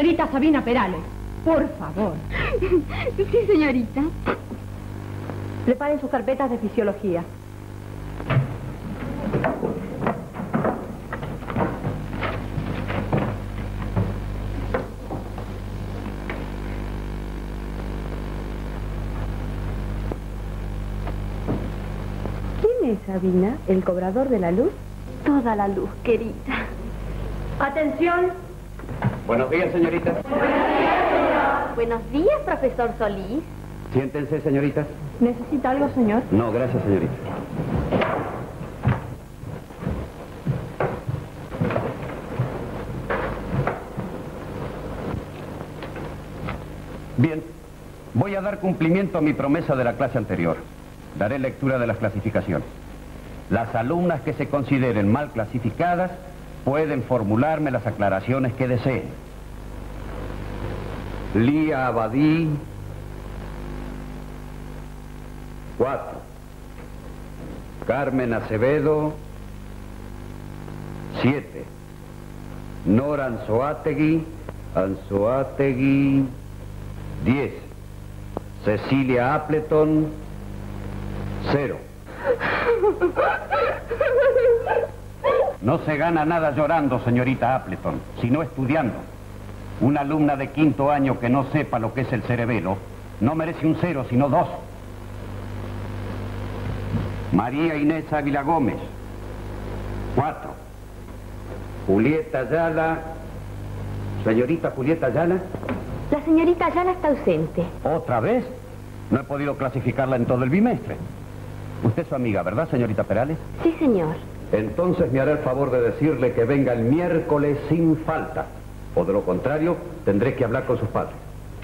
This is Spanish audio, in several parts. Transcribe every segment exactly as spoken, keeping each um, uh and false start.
señorita Sabina Perales. Por favor. Sí, señorita. Preparen sus carpetas de fisiología. ¿Quién es Sabina? ¿El cobrador de la luz? Toda la luz, querida. Atención. Buenos días, señorita. Buenos días, profesor Solís. Siéntense, señoritas. ¿Necesita algo, señor? No, gracias, señorita. Bien, voy a dar cumplimiento a mi promesa de la clase anterior. Daré lectura de las clasificaciones. Las alumnas que se consideren mal clasificadas pueden formularme las aclaraciones que deseen. Lía Abadí, cuatro. Carmen Acevedo, siete. Nora Anzoátegui, Anzoátegui, diez. Cecilia Appleton, cero. No se gana nada llorando, señorita Appleton, sino estudiando. Una alumna de quinto año que no sepa lo que es el cerebelo no merece un cero, sino dos. María Inés Ávila Gómez, cuatro. Julieta Ayala, señorita Julieta Ayala. La señorita Ayala está ausente. ¿Otra vez? No he podido clasificarla en todo el bimestre. Usted es su amiga, ¿verdad, señorita Perales? Sí, señor. Entonces me hará el favor de decirle que venga el miércoles sin falta. O de lo contrario, tendré que hablar con sus padres.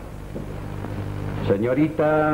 Señorita...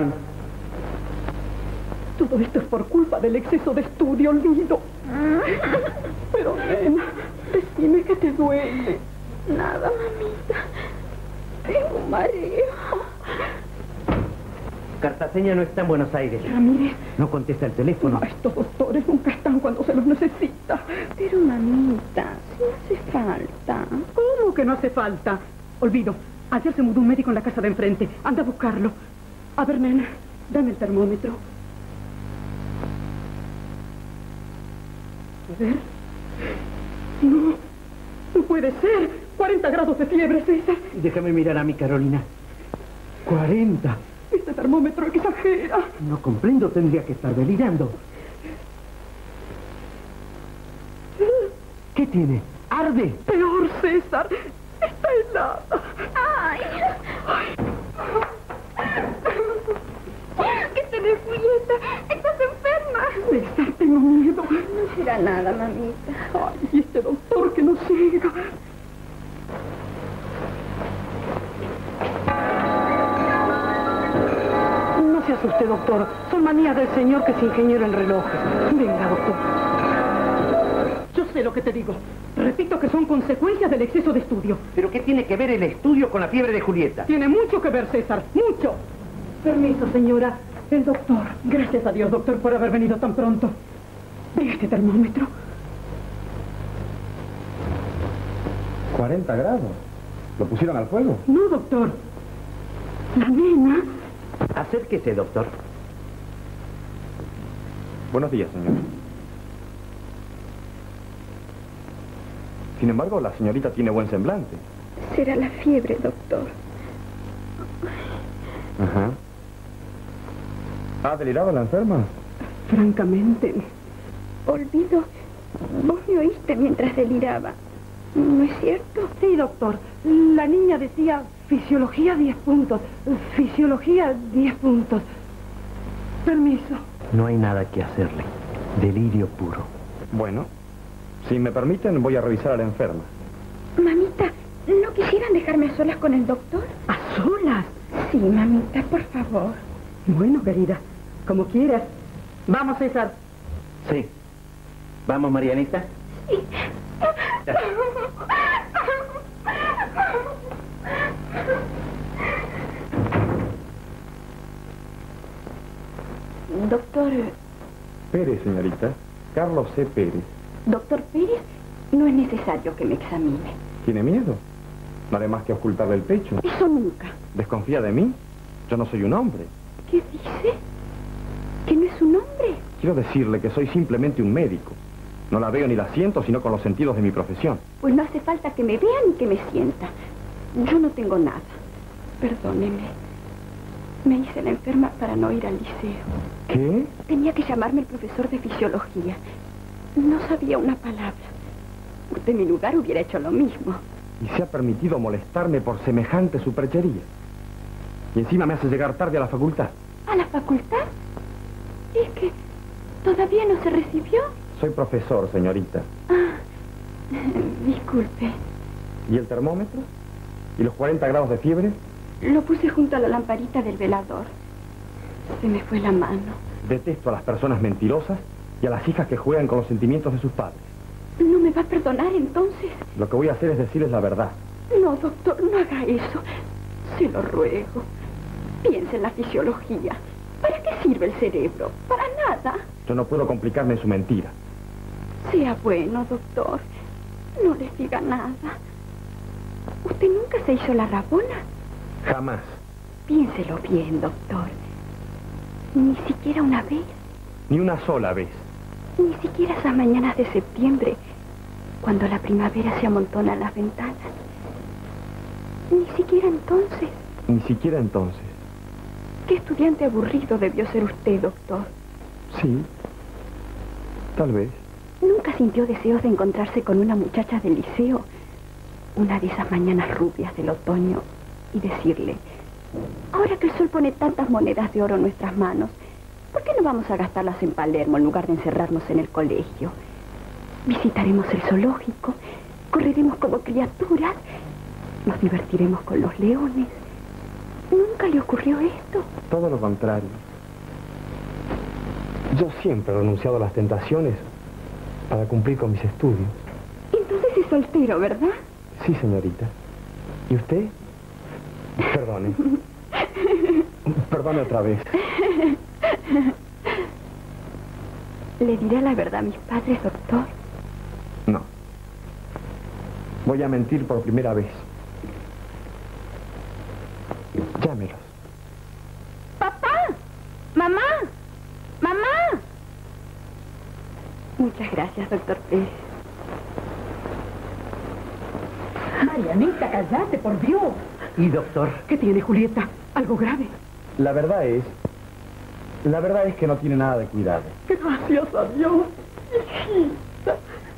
Todo esto es por culpa del exceso de estudio, olvido. Pero, nena, decime que te duele. Nada, mamita. Tengo un mareo. Cartaseña no está en Buenos Aires. Ramírez. No contesta el teléfono. No, estos doctores nunca están cuando se los necesita. Pero, mamita, si no hace falta. ¿Cómo que no hace falta? Olvido. Ayer se mudó un médico en la casa de enfrente. Anda a buscarlo. A ver, nena, dame el termómetro. A ver. No, no puede ser. cuarenta grados de fiebre, César. Déjame mirar a mi Carolina. cuarenta. Este termómetro exagera. No comprendo, tendría que estar delirando. ¿Qué tiene? ¡Arde! Peor, César. Está helada. ¡Ay! ¿Qué tenés, Julieta? ¿Estás enferma? César, tengo miedo. No será nada, mamita. Ay, y este doctor que no ciega. No se asuste, doctor. Son manías del señor que es ingeniero en relojes. Venga, doctor. Yo sé lo que te digo. Repito que son consecuencias del exceso de estudio. ¿Pero qué tiene que ver el estudio con la fiebre de Julieta? Tiene mucho que ver, César. ¡Mucho! Permiso, señora. El doctor. Gracias a Dios, doctor, por haber venido tan pronto. Ve este termómetro. cuarenta grados. ¿Lo pusieron al fuego? No, doctor. La nena... Acérquese, doctor. Buenos días, señor. Sin embargo, la señorita tiene buen semblante. Será la fiebre, doctor. Ajá. ¿Ha delirado la enferma? Francamente... Olvido, vos me oíste mientras deliraba. ¿No es cierto? Sí, doctor. La niña decía fisiología diez puntos. Fisiología diez puntos. Permiso. No hay nada que hacerle. Delirio puro. Bueno, si me permiten, voy a revisar a la enferma. Mamita, ¿no quisieran dejarme a solas con el doctor? ¿A solas? Sí, mamita, por favor. Bueno, querida, como quieras. Vamos, César. Sí. ¿Vamos, Marianita? Sí. Doctor... Pérez, señorita. Carlos C. Pérez. Doctor Pérez, no es necesario que me examine. ¿Tiene miedo? No haré más que ocultarle el pecho. Eso nunca. ¿Desconfía de mí? Yo no soy un hombre. ¿Qué dice? ¿Que no es un hombre? Quiero decirle que soy simplemente un médico. No la veo ni la siento, sino con los sentidos de mi profesión. Pues no hace falta que me vea ni que me sienta. Yo no tengo nada. Perdóneme. Me hice la enferma para no ir al liceo. ¿Qué? Tenía que llamarme el profesor de fisiología. No sabía una palabra. Usted en mi lugar hubiera hecho lo mismo. Y se ha permitido molestarme por semejante superchería. Y encima me hace llegar tarde a la facultad. ¿A la facultad? ¿Es que todavía no se recibió? Soy profesor, señorita. Ah, disculpe. ¿Y el termómetro? ¿Y los cuarenta grados de fiebre? Lo puse junto a la lamparita del velador. Se me fue la mano. Detesto a las personas mentirosas y a las hijas que juegan con los sentimientos de sus padres. ¿No me va a perdonar entonces? Lo que voy a hacer es decirles la verdad. No, doctor, no haga eso. Se lo ruego. Piense en la fisiología. ¿Para qué sirve el cerebro? Para nada. Yo no puedo complicarme en su mentira. Sea bueno, doctor. No les diga nada. ¿Usted nunca se hizo la rabona? Jamás. Piénselo bien, doctor. Ni siquiera una vez. Ni una sola vez. Ni siquiera esas mañanas de septiembre, cuando la primavera se amontona en las ventanas. Ni siquiera entonces. Ni siquiera entonces. Qué estudiante aburrido debió ser usted, doctor. Sí. Tal vez. ¿Nunca sintió deseos de encontrarse con una muchacha del liceo? Una de esas mañanas rubias del otoño y decirle: ahora que el sol pone tantas monedas de oro en nuestras manos, ¿por qué no vamos a gastarlas en Palermo en lugar de encerrarnos en el colegio? Visitaremos el zoológico, correremos como criaturas, nos divertiremos con los leones. ¿Nunca le ocurrió esto? Todo lo contrario. Yo siempre he renunciado a las tentaciones para cumplir con mis estudios. Entonces es soltero, ¿verdad? Sí, señorita. ¿Y usted? Perdone. Perdone otra vez. ¿Le diré la verdad a mis padres, doctor? No. Voy a mentir por primera vez. Llámelos. ¡Papá! ¡Mamá! ¡Mamá! Muchas gracias, doctor Pérez. Marianita, cállate, por Dios. ¿Y doctor? ¿Qué tiene, Julieta? ¿Algo grave? La verdad es... La verdad es que no tiene nada de cuidado. Gracias a Dios, hijita.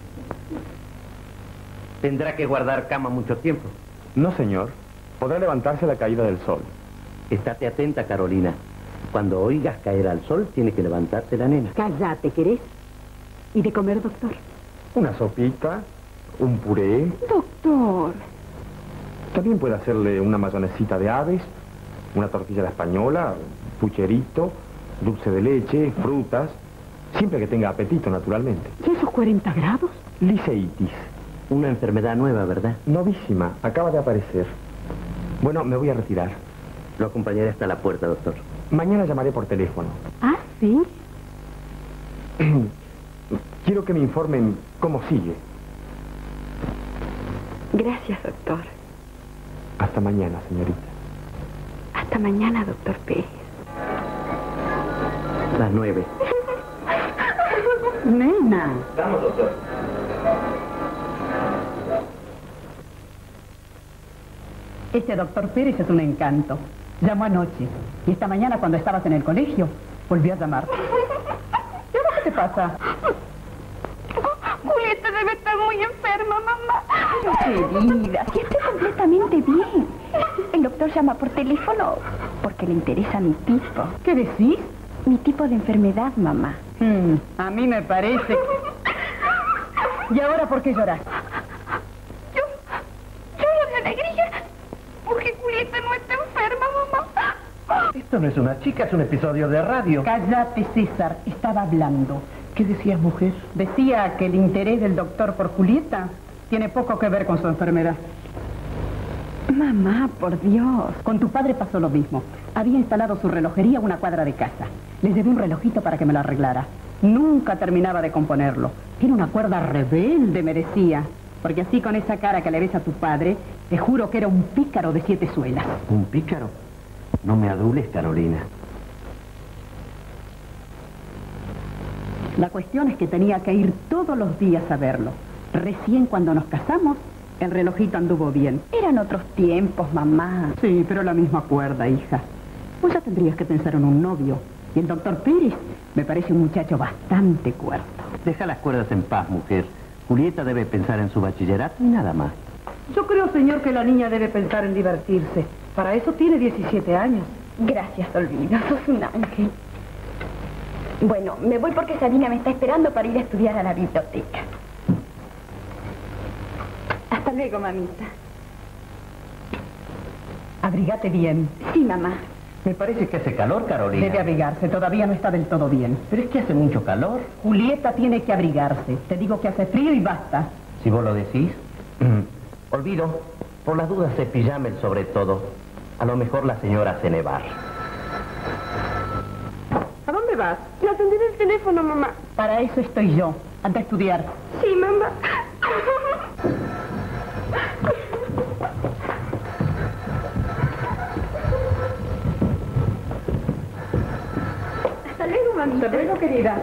Tendrá que guardar cama mucho tiempo. No, señor. Podrá levantarse a la caída del sol. Estate atenta, Carolina. Cuando oigas caer al sol, tiene que levantarte la nena. Cállate, ¿querés? ¿Y de comer, doctor? Una sopita, un puré. Doctor. También puede hacerle una mayonesita de aves, una tortilla a la española, pucherito, dulce de leche, frutas. Siempre que tenga apetito, naturalmente. ¿Y esos cuarenta grados? Liceitis. Una enfermedad nueva, ¿verdad? Novísima. Acaba de aparecer. Bueno, me voy a retirar. Lo acompañaré hasta la puerta, doctor. Mañana llamaré por teléfono. ¿Ah, sí? Quiero que me informen cómo sigue. Gracias, doctor. Hasta mañana, señorita. Hasta mañana, doctor Pérez. Las nueve. Nena. Vamos, doctor. Este doctor Pérez es un encanto. Llamó anoche. Y esta mañana, cuando estabas en el colegio, volvió a llamar. ¿Y ahora qué te pasa? Julieta debe estar muy enferma, mamá. Querida, si estoy completamente bien. El doctor llama por teléfono porque le interesa mi tipo. ¿Qué decís? Mi tipo de enfermedad, mamá. Hmm, a mí me parece... ¿Y ahora por qué lloras? Yo... lloro de alegría porque Julieta no está enferma, mamá. Esto no es una chica, es un episodio de radio. Cállate, César. Estaba hablando. ¿Qué decías, mujer? Decía que el interés del doctor por Julieta tiene poco que ver con su enfermedad. Mamá, por Dios. Con tu padre pasó lo mismo. Había instalado su relojería a una cuadra de casa. Le llevé un relojito para que me lo arreglara. Nunca terminaba de componerlo. Tiene una cuerda rebelde, me decía. Porque así con esa cara que le ves a tu padre, te juro que era un pícaro de siete suelas. ¿Un pícaro? No me adules, Carolina. La cuestión es que tenía que ir todos los días a verlo. Recién cuando nos casamos, el relojito anduvo bien. Eran otros tiempos, mamá. Sí, pero la misma cuerda, hija. Vos ya tendrías que pensar en un novio. Y el doctor Pérez me parece un muchacho bastante cuerdo. Deja las cuerdas en paz, mujer. Julieta debe pensar en su bachillerato y nada más. Yo creo, señor, que la niña debe pensar en divertirse. Para eso tiene diecisiete años. Gracias, Olvida, sos un ángel. Bueno, me voy porque Sabina me está esperando para ir a estudiar a la biblioteca. Hasta luego, mamita. Abrigate bien. Sí, mamá. Me parece que hace calor, Carolina. Debe abrigarse, todavía no está del todo bien. Pero es que hace mucho calor. Julieta tiene que abrigarse. Te digo que hace frío y basta. Si vos lo decís. Olvido, por las dudas cepillame el sobre todo. A lo mejor la señora hace nevar. ¿A dónde vas? No atenderé el teléfono, mamá. Para eso estoy yo. Anda a estudiar. Sí, mamá. Hasta luego, mamita. Hasta luego, querida.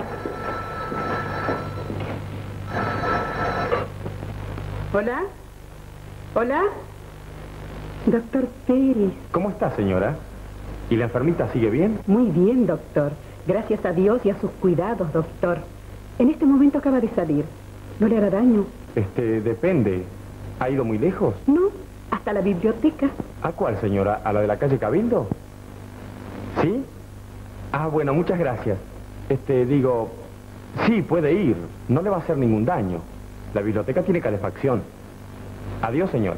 ¿Hola? ¿Hola? Doctor Pérez. ¿Cómo está, señora? ¿Y la enfermita sigue bien? Muy bien, doctor. Gracias a Dios y a sus cuidados, doctor. En este momento acaba de salir. ¿No le hará daño? Este, depende. ¿Ha ido muy lejos? No, hasta la biblioteca. ¿A cuál, señora? ¿A la de la calle Cabildo? ¿Sí? Ah, bueno, muchas gracias. Este, digo, sí, puede ir. No le va a hacer ningún daño. La biblioteca tiene calefacción. Adiós, señora.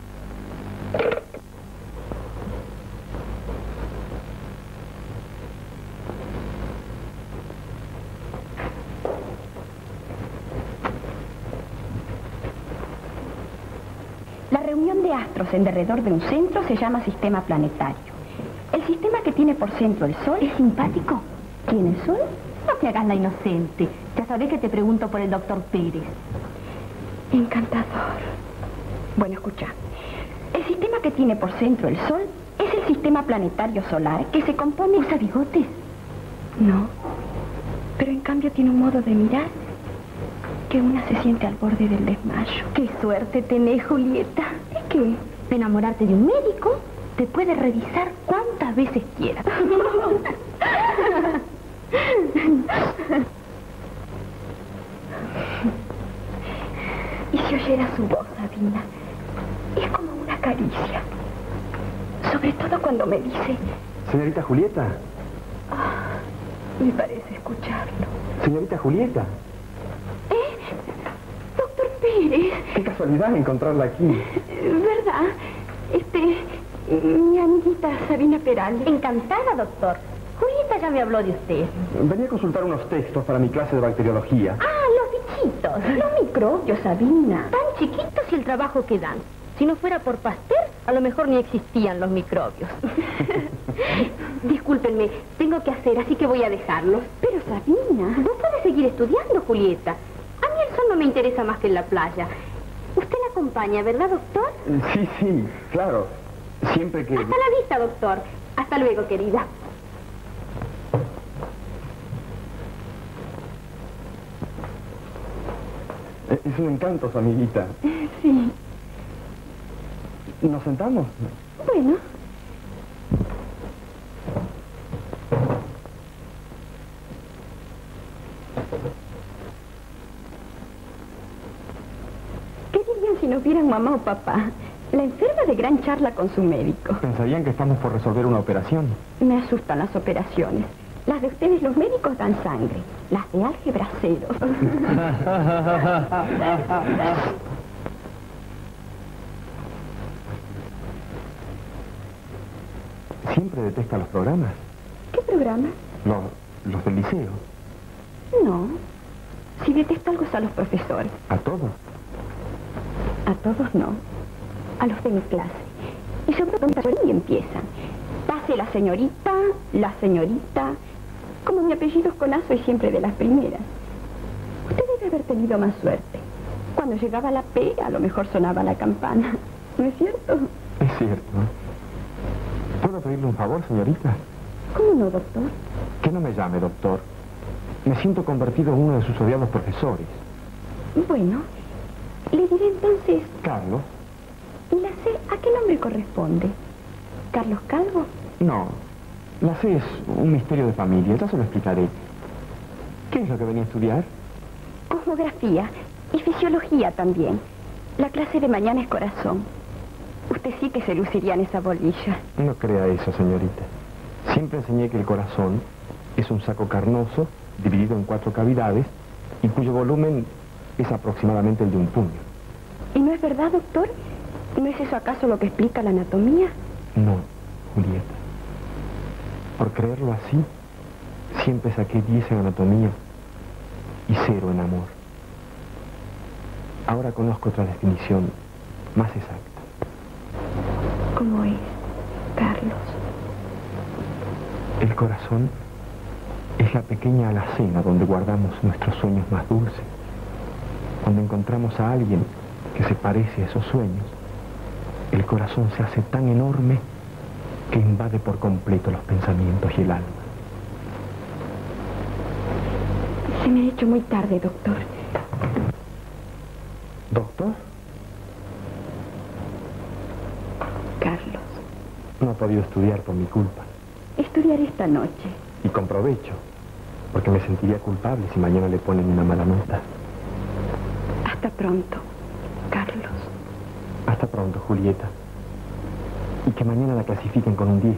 La reunión de astros en derredor de un centro se llama sistema planetario. El sistema que tiene por centro el Sol es simpático. ¿Quién es Sol? No te hagas la inocente. Ya sabés que te pregunto por el doctor Pérez. Encantador. Bueno, escucha. El sistema que tiene por centro el Sol es el sistema planetario solar que se compone... ¿Usa bigotes? No. Pero en cambio tiene un modo de mirar que una se siente al borde del desmayo. Qué suerte tenés, Julieta. ¿Es que? De enamorarte de un médico, te puede revisar cuantas veces quieras. Y si oyera su voz, Sabina, es como una caricia. Sobre todo cuando me dice... Señorita Julieta. Ah, me parece escucharlo. Señorita Julieta. ¿Eh? Doctor Pérez. Qué casualidad encontrarla aquí. ¿Verdad? Este... Mi amiguita Sabina Peralta. Encantada, doctor. Julieta ya me habló de usted. Venía a consultar unos textos para mi clase de bacteriología. Ah, los bichitos. Los microbios, Sabina. Tan chiquitos y el trabajo que dan. Si no fuera por Pasteur, a lo mejor ni existían los microbios. Discúlpenme, tengo que hacer, así que voy a dejarlos. Pero, Sabina... Vos podés seguir estudiando, Julieta. A mí el sol no me interesa más que en la playa. Usted la acompaña, ¿verdad, doctor? Sí, sí, claro. Siempre que... Hasta la vista, doctor. Hasta luego, querida. Es un encanto, su amiguita. Sí. ¿Nos sentamos? Bueno. ¿Qué dirían si nos vieran mamá o papá? La enferma de gran charla con su médico. Pensarían que estamos por resolver una operación. Me asustan las operaciones. Las de ustedes, los médicos, dan sangre. Las de álgebra, cero. Siempre detesta los programas. ¿Qué programa? Los, los del liceo. No. Si detesto algo es a los profesores. ¿A todos? A todos no. A los de mi clase. Y sobre todo y empiezan. Pase la señorita, la señorita. Como mi apellido es Conazo y siempre de las primeras. Usted debe haber tenido más suerte. Cuando llegaba la P, a lo mejor sonaba la campana. ¿No es cierto? Es cierto. ¿Puedo pedirle un favor, señorita? ¿Cómo no, doctor? Que no me llame, doctor. Me siento convertido en uno de sus odiados profesores. Bueno, le diré entonces... ¿Carlos? ¿La C a qué nombre corresponde? ¿Carlos Calvo? No. La C es un misterio de familia. Ya se lo explicaré. ¿Qué es lo que venía a estudiar? Cosmografía y fisiología también. La clase de mañana es corazón. Usted sí que se luciría en esa bolilla. No crea eso, señorita. Siempre enseñé que el corazón es un saco carnoso dividido en cuatro cavidades y cuyo volumen es aproximadamente el de un puño. ¿Y no es verdad, doctor? ¿No es eso acaso lo que explica la anatomía? No, Julieta. Por creerlo así, siempre saqué diez en anatomía y cero en amor. Ahora conozco otra definición más exacta. ¿Cómo es, Carlos? El corazón es la pequeña alacena donde guardamos nuestros sueños más dulces. Cuando encontramos a alguien que se parece a esos sueños, el corazón se hace tan enorme que invade por completo los pensamientos y el alma. Se me ha hecho muy tarde, doctor. ¿Doctor? Carlos. No he podido estudiar por mi culpa. Estudiaré esta noche. Y con provecho, porque me sentiría culpable si mañana le ponen una mala nota. Hasta pronto, Carlos. Hasta pronto, Julieta. Y que mañana la clasifiquen con un diez.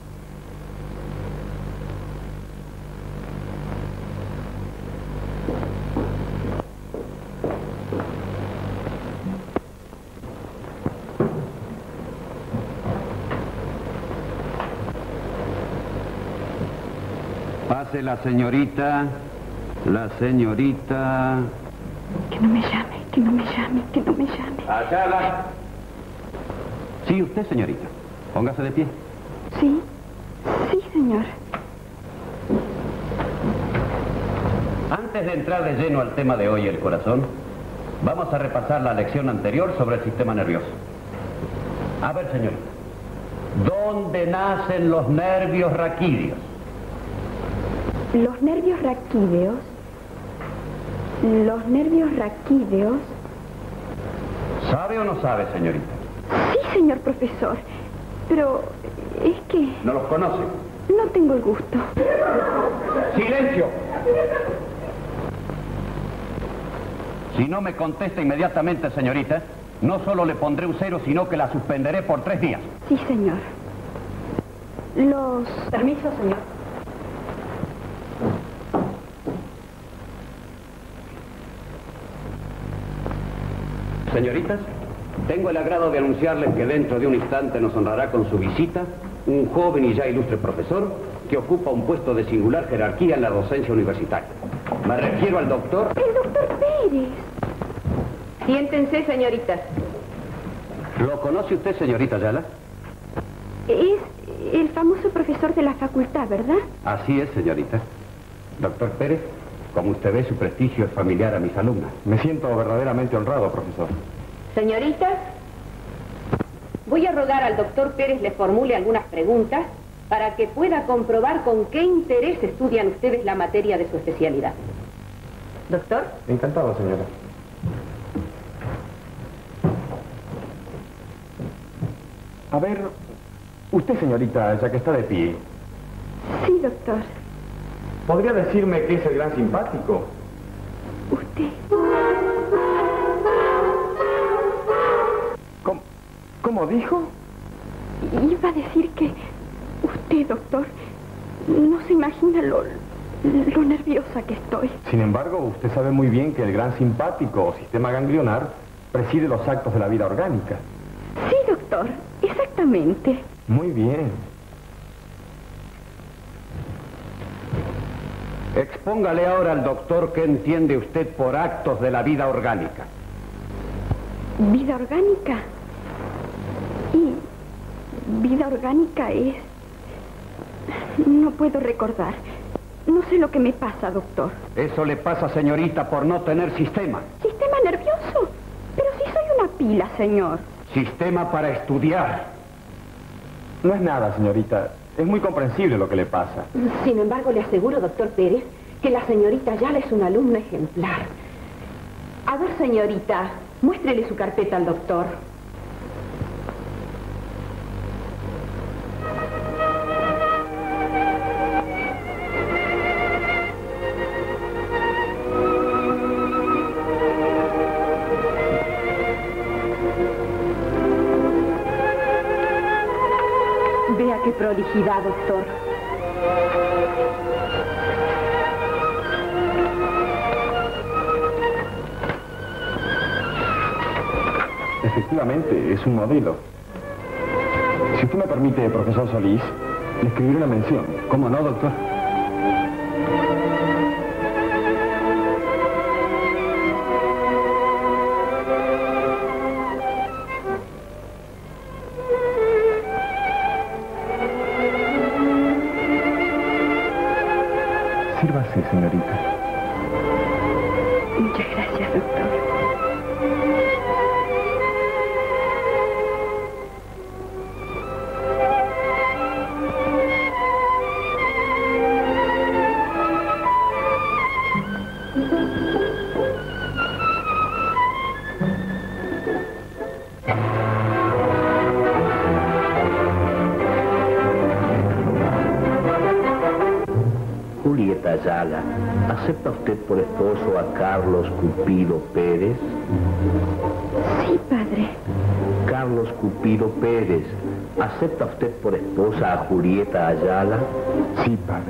Pase la señorita, la señorita... Que no me llame, que no me llame, que no me llame. Ayala. Sí, usted, señorita. Póngase de pie. Sí, sí, señor. Antes de entrar de lleno al tema de hoy, el corazón, vamos a repasar la lección anterior sobre el sistema nervioso. A ver, señorita. ¿Dónde nacen los nervios raquídeos? Los nervios raquídeos... Los nervios raquídeos... ¿Sabe o no sabe, señorita? Sí, señor profesor. Pero es que... ¿No los conoce? No tengo el gusto. ¡Silencio! Si no me contesta inmediatamente, señorita, no solo le pondré un cero, sino que la suspenderé por tres días. Sí, señor. Los... Permiso, señor. Señoritas, tengo el agrado de anunciarles que dentro de un instante nos honrará con su visita un joven y ya ilustre profesor que ocupa un puesto de singular jerarquía en la docencia universitaria. Me refiero al doctor... El doctor Pérez. Siéntense, señoritas. ¿Lo conoce usted, señorita Ayala? Es el famoso profesor de la facultad, ¿verdad? Así es, señorita. Doctor Pérez, como usted ve, su prestigio es familiar a mis alumnas. Me siento verdaderamente honrado, profesor. Señoritas, voy a rogar al doctor Pérez le formule algunas preguntas para que pueda comprobar con qué interés estudian ustedes la materia de su especialidad. Doctor. Encantado, señora. A ver, usted, señorita, ya que está de pie, Sí, doctor. ¿podría decirme qué es el gran simpático? Usted. ¿Cómo, ¿Cómo dijo? Iba a decir que usted, doctor, no se imagina lo, lo nerviosa que estoy. Sin embargo, usted sabe muy bien que el gran simpático o sistema ganglionar preside los actos de la vida orgánica. Sí, doctor, exactamente. Muy bien. Expóngale ahora al doctor qué entiende usted por actos de la vida orgánica. ¿Vida orgánica? Y vida orgánica es... No puedo recordar. No sé lo que me pasa, doctor. Eso le pasa, señorita, por no tener sistema. ¿Sistema nervioso? Pero si soy una pila, señor. Sistema para estudiar. No es nada, señorita. Es muy comprensible lo que le pasa. Sin embargo, le aseguro, doctor Pérez, que la señorita Ayala es una alumna ejemplar. A ver, señorita, muéstrele su carpeta al doctor. Vea qué prolijidad, doctor. Efectivamente, es un modelo. Si usted me permite, profesor Solís, le escribiré una mención. ¿Cómo no, doctor? Sírvase, señorita. Muchas gracias, doctor. Julieta Ayala, ¿acepta usted por esposo a Carlos Cupido Pérez? Sí, padre. Carlos Cupido Pérez, ¿acepta usted por esposa a Julieta Ayala? Sí, padre.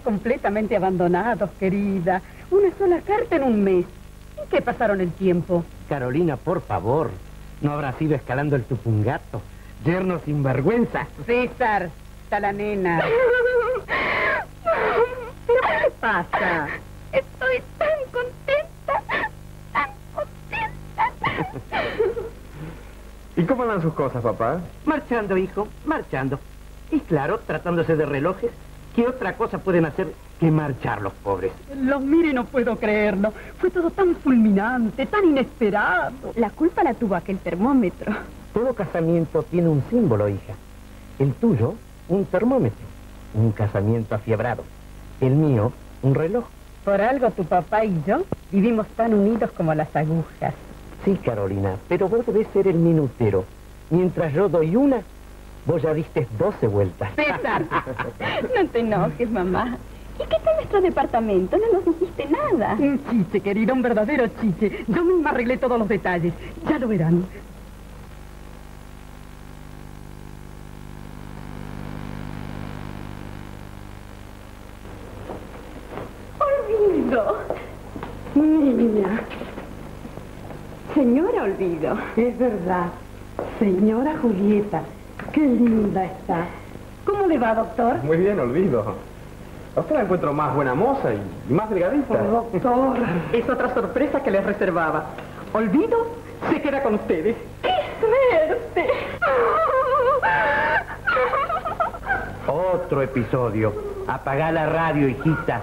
completamente abandonados, querida. Una sola carta en un mes. ¿En qué pasaron el tiempo? Carolina, por favor. ¿No habrás ido escalando el Tupungato? Yerno sin vergüenza. César, está la nena. ¿Qué pasa? Estoy tan contenta, tan contenta. ¿Y cómo andan sus cosas, papá? Marchando, hijo, marchando. Y claro, tratándose de relojes, ¿qué otra cosa pueden hacer que marchar los pobres? Los mire, no puedo creerlo. Fue todo tan fulminante, tan inesperado. La culpa la tuvo aquel termómetro. Todo casamiento tiene un símbolo, hija. El tuyo, un termómetro. Un casamiento afiebrado. El mío, un reloj. Por algo tu papá y yo vivimos tan unidos como las agujas. Sí, Carolina, pero vos debés ser el minutero. Mientras yo doy una, vos ya diste doce vueltas. César. No te enojes, mamá. ¿Y qué tal nuestro departamento? No nos dijiste nada. Un chiste, querido, un verdadero chiste. Yo misma arreglé todos los detalles. Ya lo verán. Olvido. Niña, Señora Olvido. es verdad. Señora Julieta, qué linda está. ¿Cómo le va, doctor? Muy bien, Olvido. A usted la encuentro más buena moza y más delgadita. Doctor, es otra sorpresa que les reservaba. Olvido, se queda con ustedes. ¡Qué suerte! Otro episodio. Apagá la radio, hijita.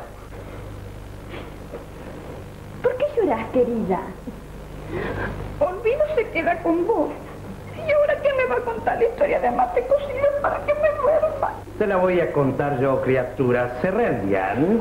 ¿Por qué llorás, querida? Olvido se queda con vos. ¿Y ahora quién me va a contar la historia de Amate Cocina para que me duerma? Te la voy a contar yo, criatura. ¿Se rendían?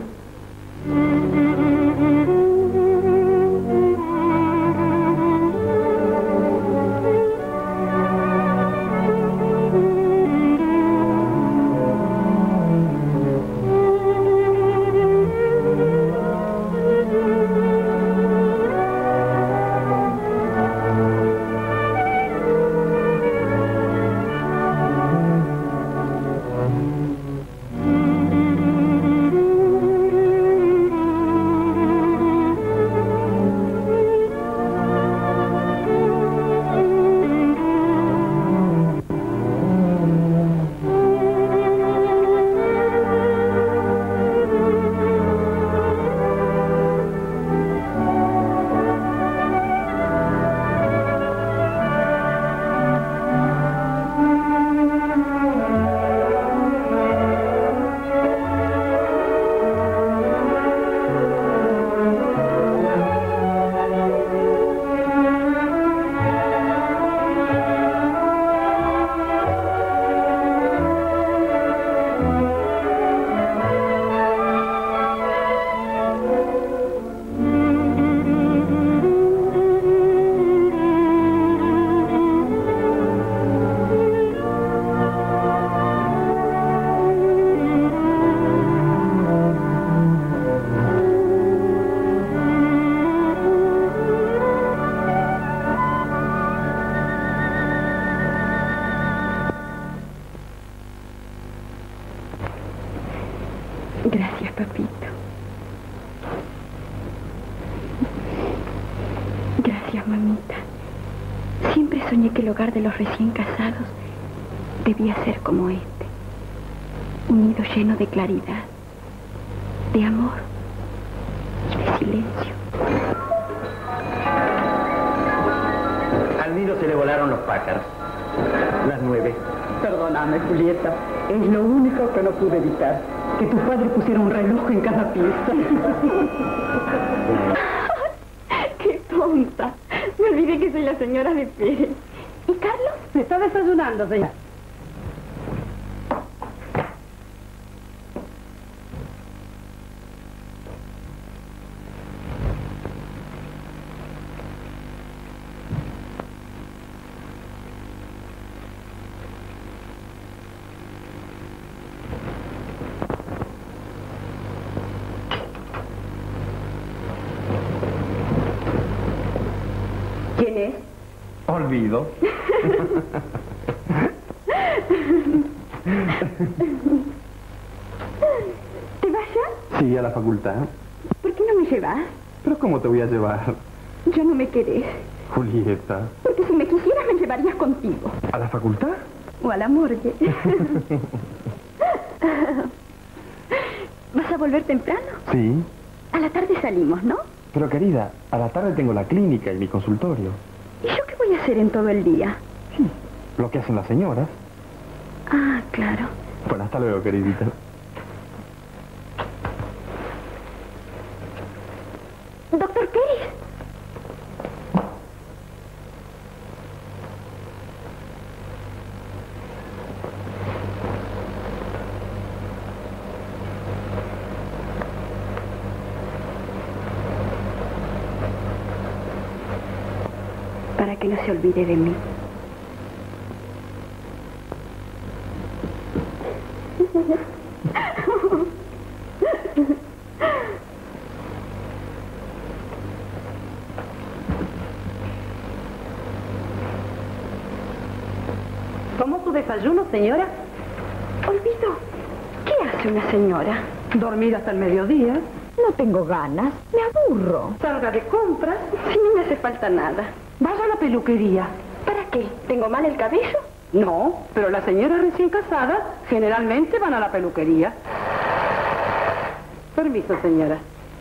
Gracias, papito. Gracias, mamita. Siempre soñé que el hogar de los recién casados debía ser como este. Un nido lleno de claridad, de amor y de silencio. Al nido se le volaron los pájaros. Las nueve. Perdóname, Julieta. Es lo único que no pude evitar. Que tu padre pusiera un reloj en cada pieza. ¡Qué tonta! Me olvidé que soy la señora de Pérez. ¿Y Carlos? Se está desayunando, señora. ¿Quién es? Olvido. ¿Te vas ya? Sí, a la facultad. ¿Por qué no me llevas? ¿Pero cómo te voy a llevar? Ya no me querés. Julieta. Porque si me quisieras me llevarías contigo. ¿A la facultad? O a la morgue. ¿Vas a volver temprano? Sí. A la tarde salimos, ¿no? Pero querida, a la tarde tengo la clínica y mi consultorio. ¿Y yo qué voy a hacer en todo el día? Sí, lo que hacen las señoras. Ah, claro. Bueno, hasta luego, queridita. Doctor Pérez. Para que no se olvide de mí. ¿Tomó su desayuno, señora? Olvido. ¿Qué hace una señora? Dormir hasta el mediodía. No tengo ganas. Me aburro. Salga de compras. Si no me hace falta nada. Vaya a la peluquería. ¿Para qué? ¿Tengo mal el cabello? No, pero las señoras recién casadas generalmente van a la peluquería. Permiso, señora.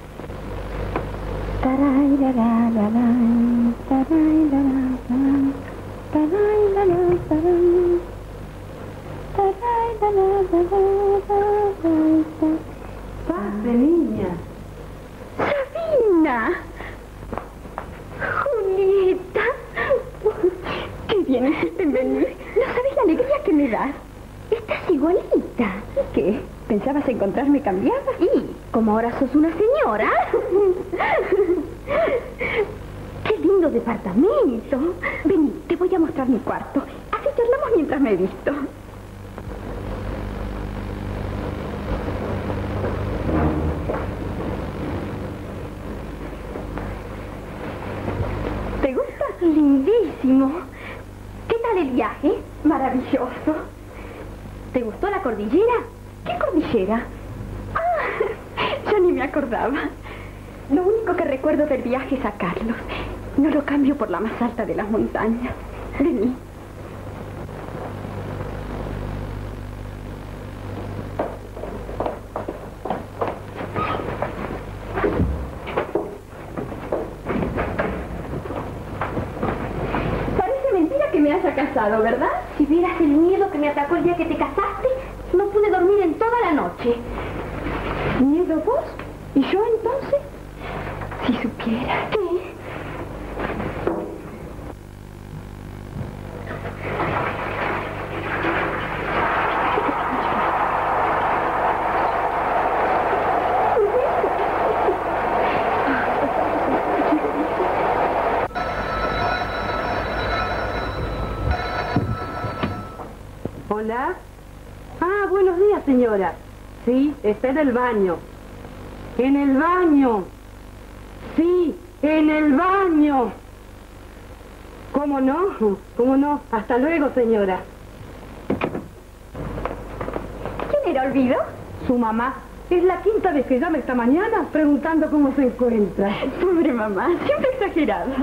Pase, niña. ¡Sabina! ¡Julieta! ¡Qué bien hiciste en venir! No sabes la alegría que me das. Estás igualita. ¿Y qué? ¿Pensabas encontrarme cambiada? Y, como ahora sos una señora. ¡Qué lindo departamento! Vení, te voy a mostrar mi cuarto. Así charlamos mientras me he visto. ¿Te gusta? Lindísimo. ¿Qué tal el viaje? Maravilloso. ¿Te gustó la cordillera? ¿Qué cordillera? Ah, yo ni me acordaba. Lo único que recuerdo del viaje es a Carlos. No lo cambio por la más alta de las montañas. Vení. Parece mentira que me haya casado, ¿verdad? Si vieras el miedo que me atacó el día que te casaste, no pude dormir en toda la noche. ¿Miedo vos? ¿Y yo entonces? Si supiera. ¿Qué? Hola. Ah, buenos días, señora. Sí, está en el baño. En el baño. Sí, en el baño. ¿Cómo no? ¿Cómo no? Hasta luego, señora. ¿Quién era, Olvido? Su mamá. Es la quinta vez que llama esta mañana preguntando cómo se encuentra. Pobre mamá, siempre exagerada.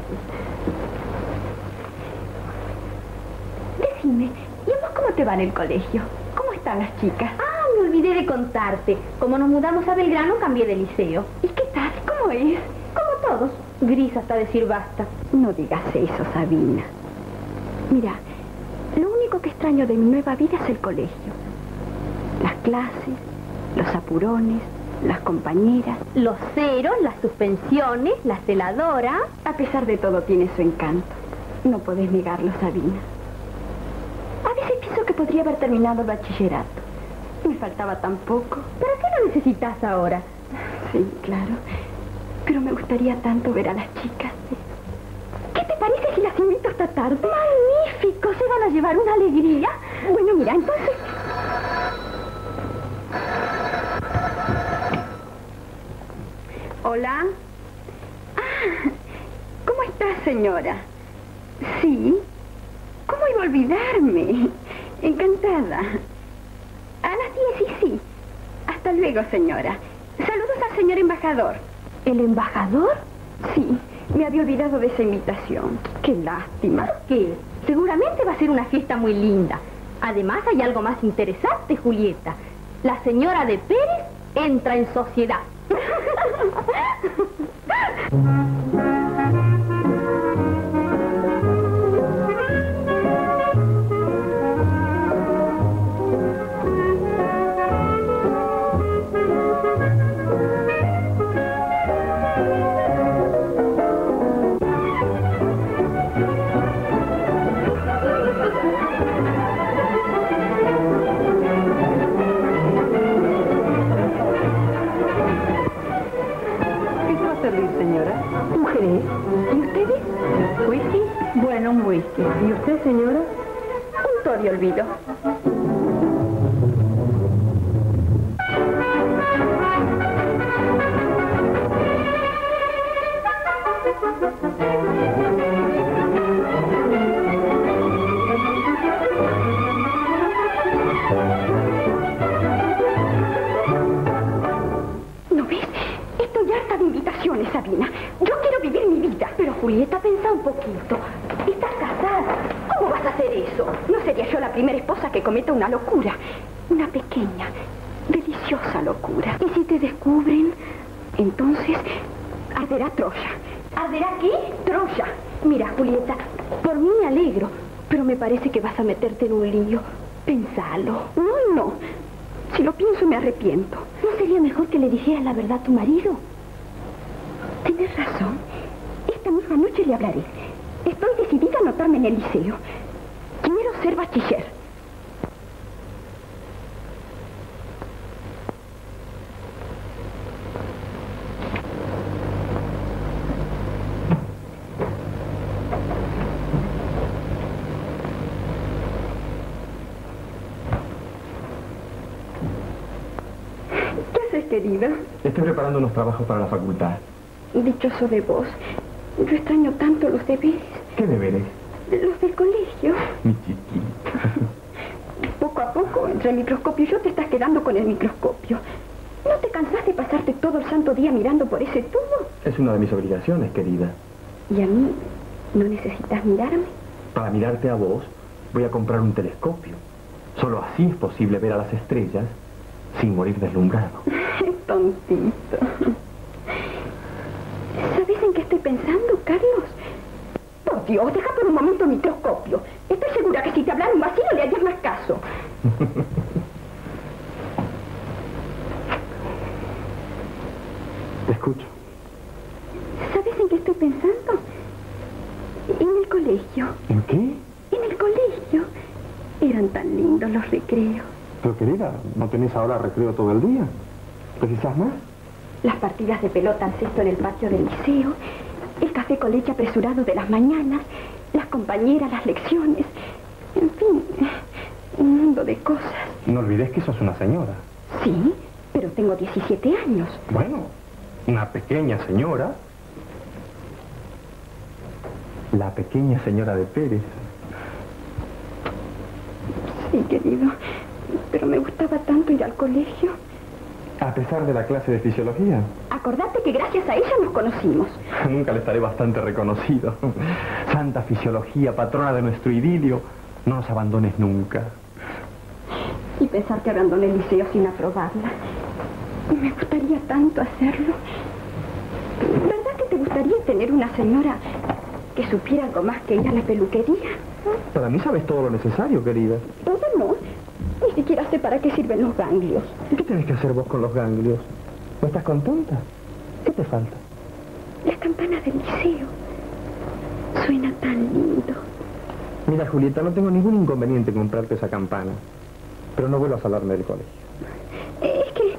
Decime, ¿y a vos cómo te va en el colegio? ¿Cómo están las chicas? Ah, me olvidé de contarte. Como nos mudamos a Belgrano, cambié de liceo. ¿Y qué tal? ¿Cómo es? Como todos. Gris hasta decir basta. No digas eso, Sabina. Mira, lo único que extraño de mi nueva vida es el colegio. Las clases, los apurones, las compañeras, los ceros, las suspensiones, la celadora. A pesar de todo tiene su encanto. No podés negarlo, Sabina. A veces pienso que podría haber terminado el bachillerato. Me faltaba tan poco. ¿Para qué lo necesitas ahora? Sí, claro. Pero me gustaría tanto ver a las chicas. ¿Qué te parece si las invito esta tarde? ¡Magnífico! Se van a llevar una alegría. Bueno, mira, entonces... Hola. Ah, ¿cómo estás, señora? Sí. ¿Cómo iba a olvidarme? Encantada. A las diez y sí. Hasta luego, señora. Saludos al señor embajador. ¿El embajador? Sí, me había olvidado de esa invitación. Qué lástima. ¿Qué? Seguramente va a ser una fiesta muy linda. Además, hay algo más interesante, Julieta. La señora de Pérez entra en sociedad. ¿Y usted, señora? Un toro olvido. ¿No ves? Estoy harta de invitaciones, Sabina. Yo quiero vivir mi vida. Pero, Julieta, pensa un poquito. Estás casada. ¿Cómo vas a hacer eso? No sería yo la primera esposa que cometa una locura. Una pequeña, deliciosa locura. ¿Y si te descubren? Entonces, arderá Troya. ¿Arderá qué? Troya. Mira, Julieta, por mí me alegro, pero me parece que vas a meterte en un lío. Pensalo. No, no. Si lo pienso, me arrepiento. ¿No sería mejor que le dijeras la verdad a tu marido? Tienes razón. Esta misma noche le hablaré. Estoy decidida a anotarme en el liceo. Quiero ser bachiller. ¿Qué haces, querida? Estoy preparando unos trabajos para la facultad. Dichoso de vos. Yo extraño tanto los deberes. ¿Qué deberes? Los del colegio. Mi chiquita. Poco a poco, entre el microscopio y yo te estás quedando con el microscopio. ¿No te cansás de pasarte todo el santo día mirando por ese tubo? Es una de mis obligaciones, querida. ¿Y a mí no necesitas mirarme? Para mirarte a vos, voy a comprar un telescopio. Solo así es posible ver a las estrellas sin morir deslumbrado. Tontito. ¿Sabes en qué estoy pensando, Carlos? Por Dios, deja por un momento el microscopio. Estoy segura que si te hablara un vacío le harías más caso. Te escucho. ¿Sabes en qué estoy pensando? En el colegio. ¿En qué? En el colegio. Eran tan lindos los recreos. Pero, querida, ¿no tenés ahora recreo todo el día? ¿Precisas más? Las partidas de pelota al cesto en el patio del liceo, el café con leche apresurado de las mañanas, las compañeras, las lecciones, en fin, un mundo de cosas. No olvides que sos una señora. Sí, pero tengo diecisiete años. Bueno, una pequeña señora. La pequeña señora de Pérez. Sí, querido, pero me gustaba tanto ir al colegio. A pesar de la clase de fisiología. Acordate que gracias a ella nos conocimos. Nunca le estaré bastante reconocido. Santa fisiología, patrona de nuestro idilio, no nos abandones nunca. Y pensar que abandoné el liceo sin aprobarla. Me gustaría tanto hacerlo. ¿Verdad que te gustaría tener una señora que supiera algo más que ir a la peluquería? Para mí sabes todo lo necesario, querida. Todo no. Ni siquiera sé para qué sirven los ganglios. ¿Y qué tenés que hacer vos con los ganglios? ¿No estás contenta? ¿Qué te falta? La campana del liceo. Suena tan lindo. Mira, Julieta, no tengo ningún inconveniente en comprarte esa campana. Pero no vuelvas a hablarme del colegio. Es que...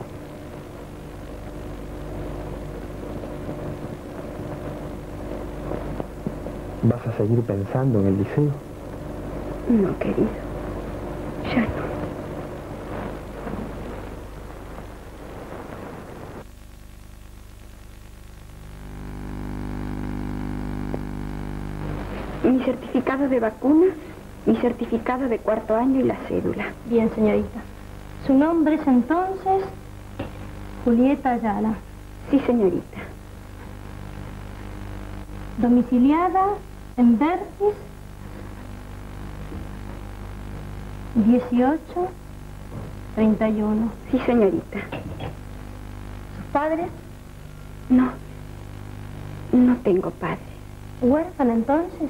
¿Vas a seguir pensando en el liceo? No, querido. Ya no. Mi certificado de vacuna, mi certificado de cuarto año y la cédula. Bien, señorita. ¿Su nombre es entonces? Julieta Ayala. Sí, señorita. Domiciliada en Vertis, dieciocho treinta y uno. Sí, señorita. ¿Sus padres? No, no tengo padre. ¿Huérfana entonces?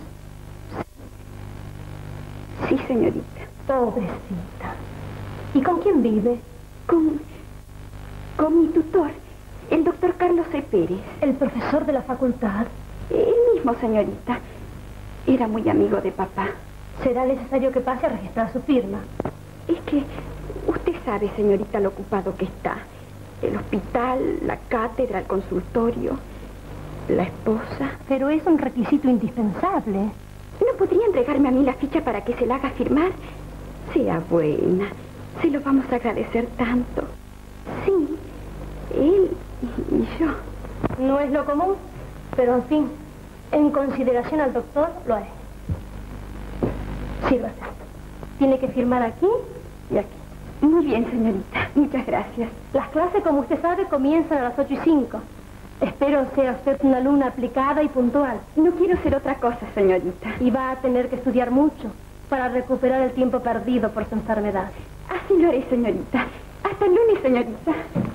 Sí, señorita. Pobrecita. ¿Y con quién vive? Con... con mi tutor, el doctor Carlos C. Pérez. ¿El profesor de la facultad? El mismo, señorita. Era muy amigo de papá. Será necesario que pase a registrar su firma. Es que usted sabe, señorita, lo ocupado que está. El hospital, la cátedra, el consultorio, la esposa. Pero es un requisito indispensable. ¿No podría entregarme a mí la ficha para que se la haga firmar? Sea buena. Se lo vamos a agradecer tanto. Sí, él y yo. No es lo común, pero en fin, en consideración al doctor, lo haré. Sírvase. Tiene que firmar aquí y aquí. Muy bien, señorita. Muchas gracias. Las clases, como usted sabe, comienzan a las ocho y cinco. Espero sea usted una alumna aplicada y puntual. No quiero ser otra cosa, señorita. Y va a tener que estudiar mucho para recuperar el tiempo perdido por su enfermedad. Así lo haré, señorita. Hasta el lunes, señorita.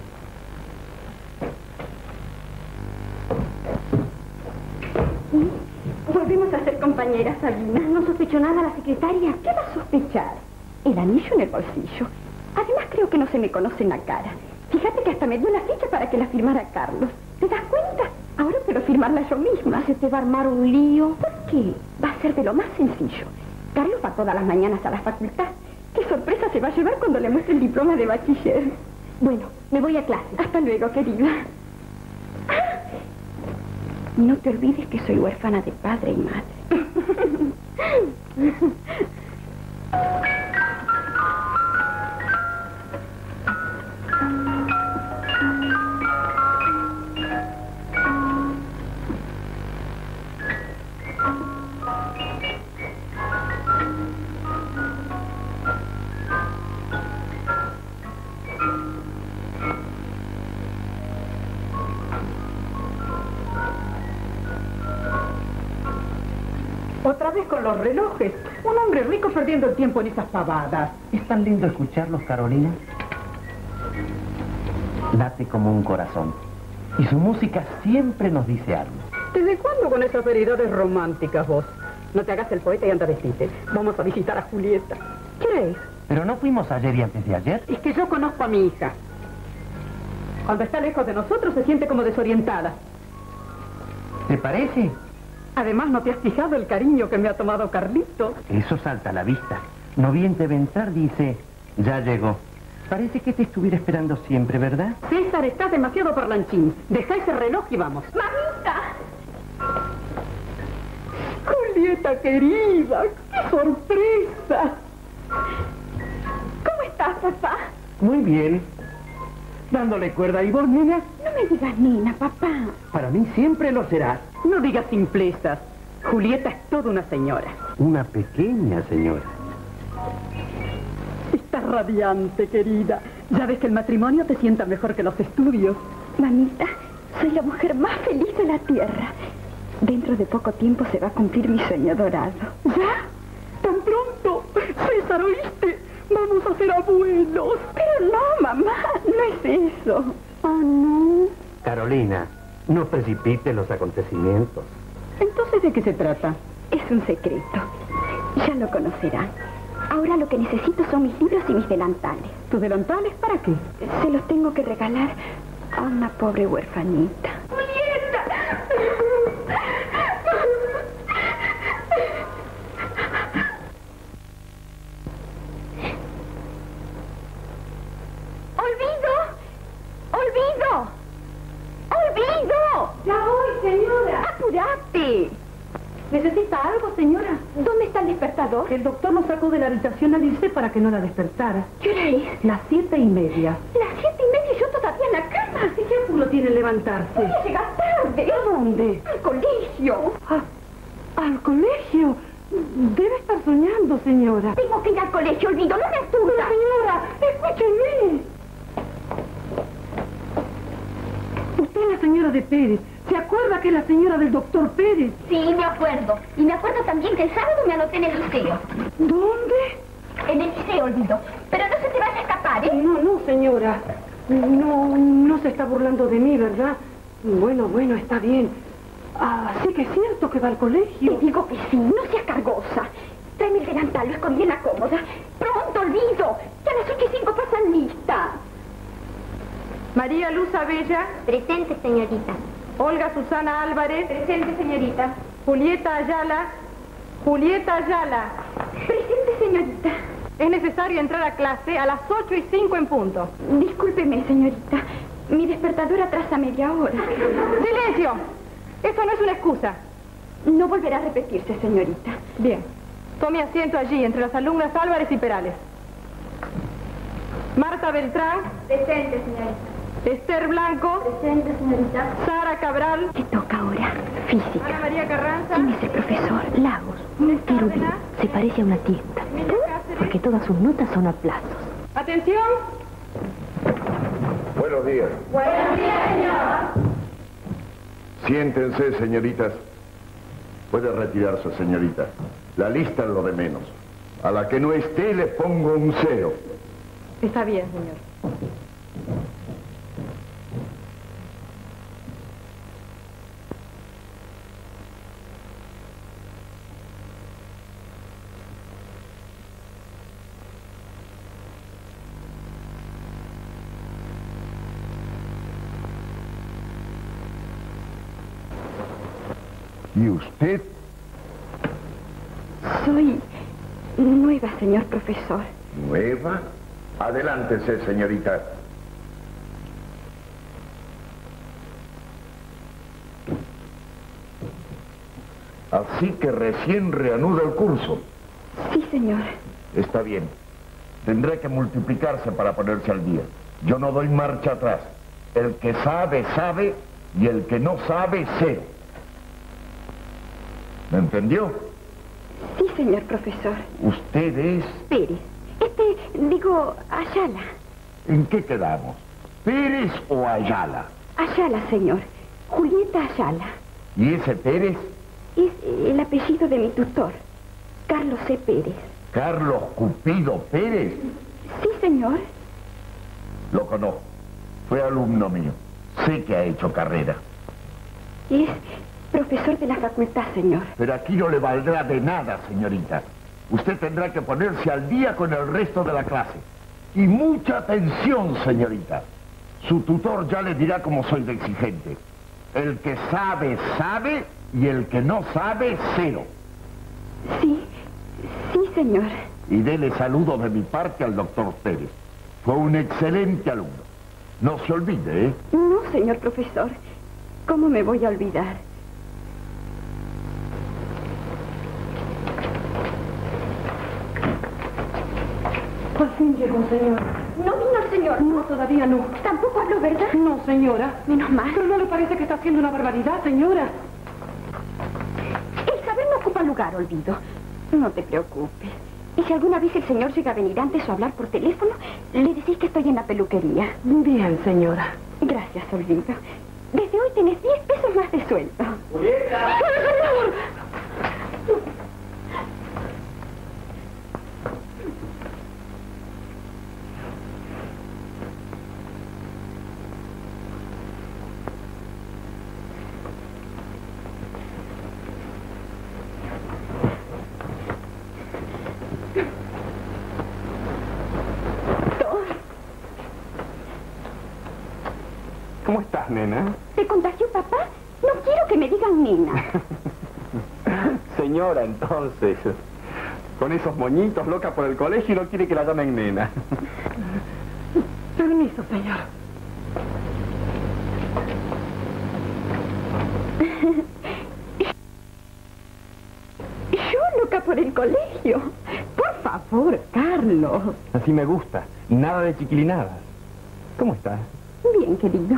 Volvemos a ser compañeras, Sabina. ¿No sospechó nada la secretaria? ¿Qué va a sospechar? El anillo en el bolsillo. Además, creo que no se me conoce en la cara. Fíjate que hasta me dio la ficha para que la firmara Carlos. ¿Te das cuenta? Ahora puedo firmarla yo misma. ¿Se te va a armar un lío? ¿Por qué? Va a ser de lo más sencillo. Carlos va todas las mañanas a la facultad. ¿Qué sorpresa se va a llevar cuando le muestre el diploma de bachiller? Bueno, me voy a clase. Hasta luego, querida. ¡Ah! No te olvides que soy huérfana de padre y madre. Otra vez con los relojes. Un hombre rico perdiendo el tiempo en esas pavadas. Es tan lindo escucharlos, Carolina. Late como un corazón. Y su música siempre nos dice algo. ¿Desde cuándo con esas veridades románticas vos? No te hagas el poeta y anda vestite. Vamos a visitar a Julieta. ¿Qué es? ¿Pero no fuimos ayer y antes de ayer? Es que yo conozco a mi hija. Cuando está lejos de nosotros se siente como desorientada. ¿Te parece? Además, ¿no te has fijado el cariño que me ha tomado Carlito? Eso salta a la vista. No bien te ventar, dice, ya llegó. Parece que te estuviera esperando siempre, ¿verdad? César, estás demasiado parlanchín. Deja ese reloj y vamos. ¡Mamita! Julieta, querida, qué sorpresa. ¿Cómo estás, papá? Muy bien. Dándole cuerda. ¿Y vos, nena? No me digas nena, papá. Para mí siempre lo serás. No digas simplezas. Julieta es toda una señora. Una pequeña señora. Estás radiante, querida. Ya ves que el matrimonio te sienta mejor que los estudios. Mamita, soy la mujer más feliz de la tierra. Dentro de poco tiempo se va a cumplir mi sueño dorado. ¿Ya? ¿Tan pronto? César, ¿oíste? Vamos a ser abuelos. Pero no, mamá, no es eso. Oh, no. Carolina, no precipites los acontecimientos. Entonces, ¿de qué se trata? Es un secreto. Ya lo conocerán. Ahora lo que necesito son mis libros y mis delantales. ¿Tus delantales para qué? Se los tengo que regalar a una pobre huerfanita. ¡Julieta! ¡Olvido! ¡Olvido! ¡Olvido! ¡Ya voy, señora! ¡Apurate! ¿Necesita algo, señora? ¿Dónde está el despertador? El doctor nos sacó de la habitación a Alice para que no la despertara. ¿Qué hora es? Las siete y media. Las siete y media y yo todavía en la cama. ¿Y qué apuro tiene en levantarse? Voy a llegar tarde. ¿A dónde? Al colegio. Ah, ¿al colegio? Debe estar soñando, señora. Tengo que ir al colegio, Olvido, no me asusta. Señora, escúcheme. es la señora de Pérez. ¿Se acuerda que es la señora del doctor Pérez? Sí, me acuerdo. Y me acuerdo también que el sábado me anoté en el liceo. ¿Dónde? En el liceo, olvido. Pero no se te vaya a escapar, ¿eh? No, no, señora. No, no se está burlando de mí, ¿verdad? Bueno, bueno, está bien. Ah, sí que es cierto que va al colegio. Te digo que sí, no seas cargosa. Tráeme el delantal, lo escondí en la cómoda. Pronto, olvido. Ya las ocho y cinco pasan lista. María Luz Abella. Presente, señorita. Olga Susana Álvarez. Presente, señorita. Julieta Ayala. Julieta Ayala. Presente, señorita. Es necesario entrar a clase a las ocho y cinco en punto. Discúlpeme, señorita. Mi despertador atrasa media hora. ¡Silencio! Eso no es una excusa. No volverá a repetirse, señorita. Bien. Tome asiento allí, entre las alumnas Álvarez y Perales. Marta Beltrán. Presente, señorita. Esther Blanco. Presente, señorita. Sara Cabral. Te toca ahora física. Ana María Carranza. ¿Quién es el profesor? Lagos. Un querubín. Se parece a una tienda. Porque todas sus notas son aplausos. Atención. Buenos días. Buenos días, señor. Siéntense, señoritas. Puede retirarse, señorita. La lista es lo de menos. A la que no esté le pongo un cero. Está bien, señor. ¿Y usted? Soy nueva, señor profesor. ¿Nueva? Adelántese, señorita. Así que recién reanuda el curso. Sí, señor. Está bien. Tendré que multiplicarse para ponerse al día. Yo no doy marcha atrás. El que sabe, sabe, y el que no sabe, cero. ¿Me entendió? Sí, señor profesor. Usted es... Pérez. Este, digo, Ayala. ¿En qué quedamos? ¿Pérez o Ayala? Ayala, señor. Julieta Ayala. ¿Y ese Pérez? Es el apellido de mi tutor, Carlos C. Pérez. ¿Carlos Cupido Pérez? Sí, señor. Lo conozco. Fue alumno mío. Sé que ha hecho carrera. Es profesor de la facultad, señor. Pero aquí no le valdrá de nada, señorita. Usted tendrá que ponerse al día con el resto de la clase. Y mucha atención, señorita. Su tutor ya le dirá cómo soy de exigente. El que sabe, sabe, y el que no sabe, cero. Sí, sí, señor. Y dele saludo de mi parte al doctor Pérez. Fue un excelente alumno. No se olvide, ¿eh? No, señor profesor. ¿Cómo me voy a olvidar? Por fin llegó, señora. No vino el señor. No, todavía no. Tampoco habló, ¿verdad? No, señora. Menos mal. ¿Pero no le parece que está haciendo una barbaridad, señora? El saber no ocupa lugar, olvido. No te preocupes. Y si alguna vez el señor llega a venir antes o hablar por teléfono, le decís que estoy en la peluquería. Bien, señora. Gracias, olvido. Desde hoy tenés diez pesos más de sueldo. ¡Julieta! ¿Cómo estás, nena? ¿Te contagió papá? No quiero que me digan nena. Señora, entonces. Con esos moñitos, loca por el colegio y no quiere que la llamen nena. Permiso, señor. Yo loca por el colegio. Por favor, Carlos. Así me gusta. Nada de chiquilinadas. ¿Cómo estás? Bien, querido.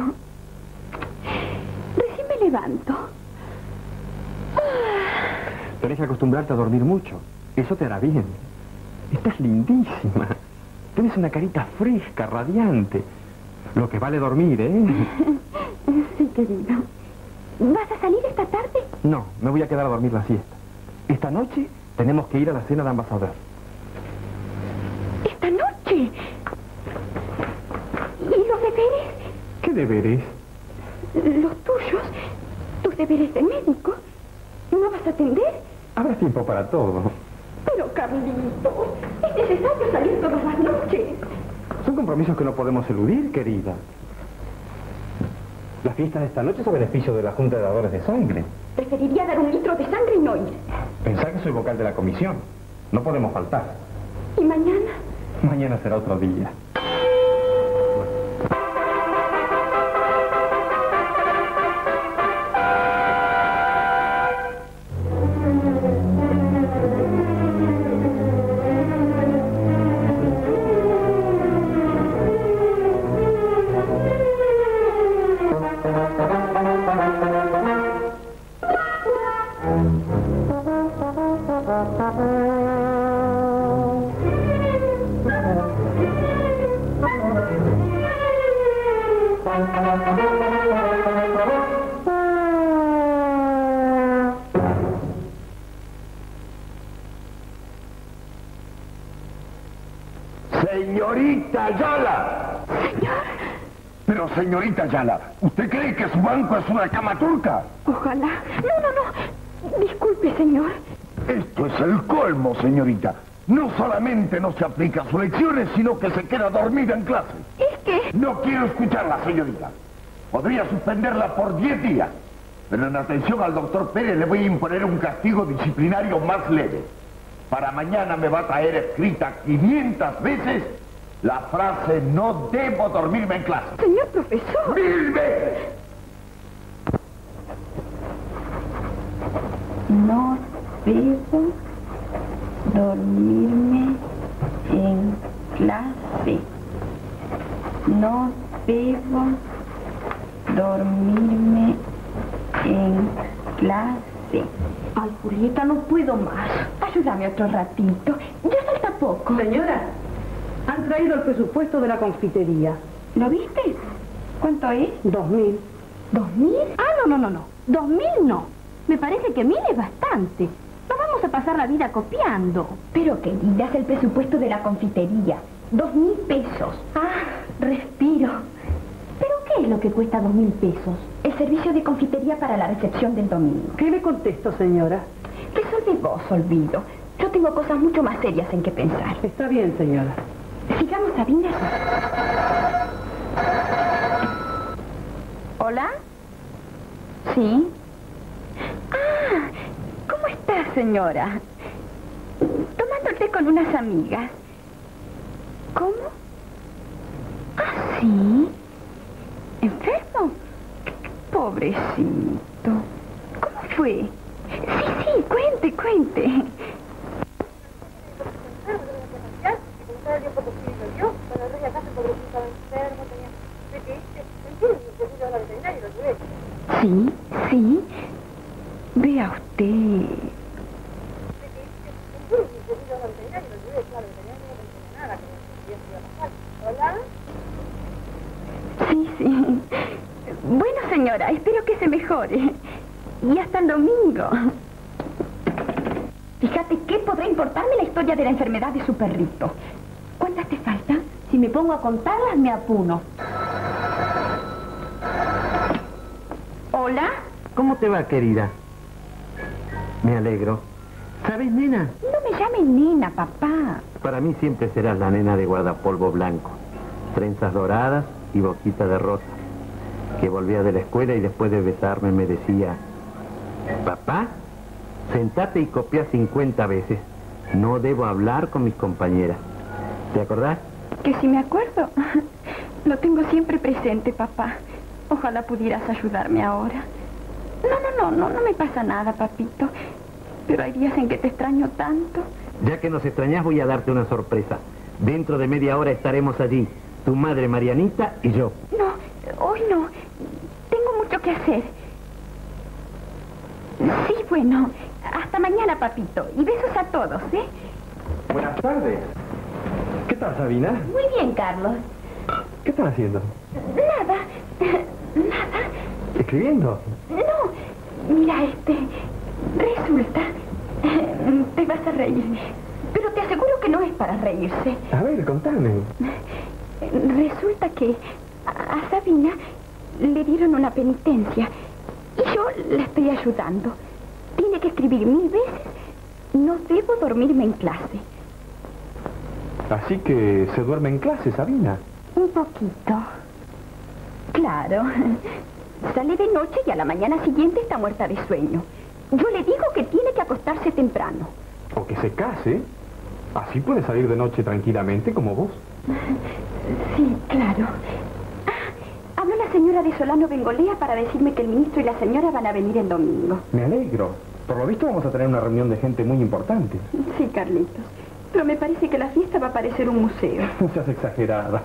Recién me levanto. Tenés que acostumbrarte a dormir mucho. Eso te hará bien. Estás lindísima. Tienes una carita fresca, radiante. Lo que vale dormir, ¿eh? Sí, querido. ¿Vas a salir esta tarde? No, me voy a quedar a dormir la siesta. Esta noche tenemos que ir a la cena de ambasador. ¿Esta noche? ¿Y los deberes? ¿Qué deberes? Los tuyos. Tus deberes de médico. ¿No vas a atender? Habrá tiempo para todo. Pero, Carlito, es necesario salir todas las noches. Son compromisos que no podemos eludir, querida. La fiesta de esta noche es a beneficio de la Junta de Dadores de Sangre. Preferiría dar un litro de sangre y no ir. Pensá que soy vocal de la comisión. No podemos faltar. ¿Y mañana? Mañana será otro día. ¡Señorita Ayala! Señor. Pero, señorita Ayala, ¿usted cree que su banco es una cama turca? Ojalá. No, no, no. Disculpe, señor. Esto es el colmo, señorita. No solamente no se aplica a sus lecciones, sino que se queda dormida en clase. Es que... No quiero escucharla, señorita. Podría suspenderla por diez días. Pero en atención al doctor Pérez le voy a imponer un castigo disciplinario más leve. Para mañana me va a traer escrita quinientas veces la frase "no debo dormirme en clase". Señor profesor. ¡Mil veces! No debo dormirme en clase. No debo dormirme en clase. Ay, Julieta, no puedo más. Ayúdame otro ratito. Ya falta poco. Señora, han traído el presupuesto de la confitería. ¿Lo viste? ¿Cuánto es? Dos mil. ¿Dos mil? Ah, no, no, no, no. Dos mil no. Me parece que mil es bastante. No vamos a pasar la vida copiando. Pero, querida, es el presupuesto de la confitería. Dos mil pesos. Ah, respiro. ¿Pero qué es lo que cuesta dos mil pesos? El servicio de confitería para la recepción del domingo. ¿Qué le contesto, señora? Resuelve vos, Olvido. Yo tengo cosas mucho más serias en que pensar. Está bien, señora. Sigamos, Sabina. ¿Hola? ¿Sí? Ah, ¿cómo está, señora? Tomando el té con unas amigas. ¿Cómo? Ah, ¿sí? ¿Enfermo? Pobrecito. ¿Cómo fue? Sí, sí, cuente, cuente. Sí, sí. Vea usted. Sí, sí. Bueno, señora, espero que se mejore. Y hasta el domingo. Fíjate, ¿qué podrá importarme la historia de la enfermedad de su perrito? ¿Cuántas te faltan? Si me pongo a contarlas, me apuno. ¿Hola? ¿Cómo te va, querida? Me alegro. ¿Sabes, nena? No me llames nena, papá. Para mí siempre serás la nena de guardapolvo blanco. Trenzas doradas y boquita de rosa. Que volvía de la escuela y después de besarme me decía: papá, sentate y copia cincuenta veces. No debo hablar con mis compañeras. ¿Te acordás? Que si me acuerdo. Lo tengo siempre presente, papá. Ojalá pudieras ayudarme ahora. No, no, no, no, no me pasa nada, papito. Pero hay días en que te extraño tanto. Ya que nos extrañás, voy a darte una sorpresa. Dentro de media hora estaremos allí, tu madre Marianita y yo. No, hoy no. Tengo mucho que hacer. Sí, bueno. Hasta mañana, papito. Y besos a todos, ¿eh? Buenas tardes. ¿Qué tal, Sabina? Muy bien, Carlos. ¿Qué están haciendo? Nada. Nada. ¿Escribiendo? No, mira, este... Resulta... Te vas a reír, pero te aseguro que no es para reírse. A ver, contame. Resulta que a Sabina le dieron una penitencia y yo la estoy ayudando. Tiene que escribir mil veces. No debo dormirme en clase. Así que se duerme en clase, Sabina. Un poquito. Claro. Sale de noche y a la mañana siguiente está muerta de sueño. Yo le digo que tiene que acostarse temprano. O que se case. Así puede salir de noche tranquilamente como vos. Sí, claro. Ah, habló la señora de Solano Bengolea para decirme que el ministro y la señora van a venir el domingo. Me alegro. Por lo visto vamos a tener una reunión de gente muy importante. Sí, Carlitos. Pero me parece que la fiesta va a parecer un museo. No seas exagerada.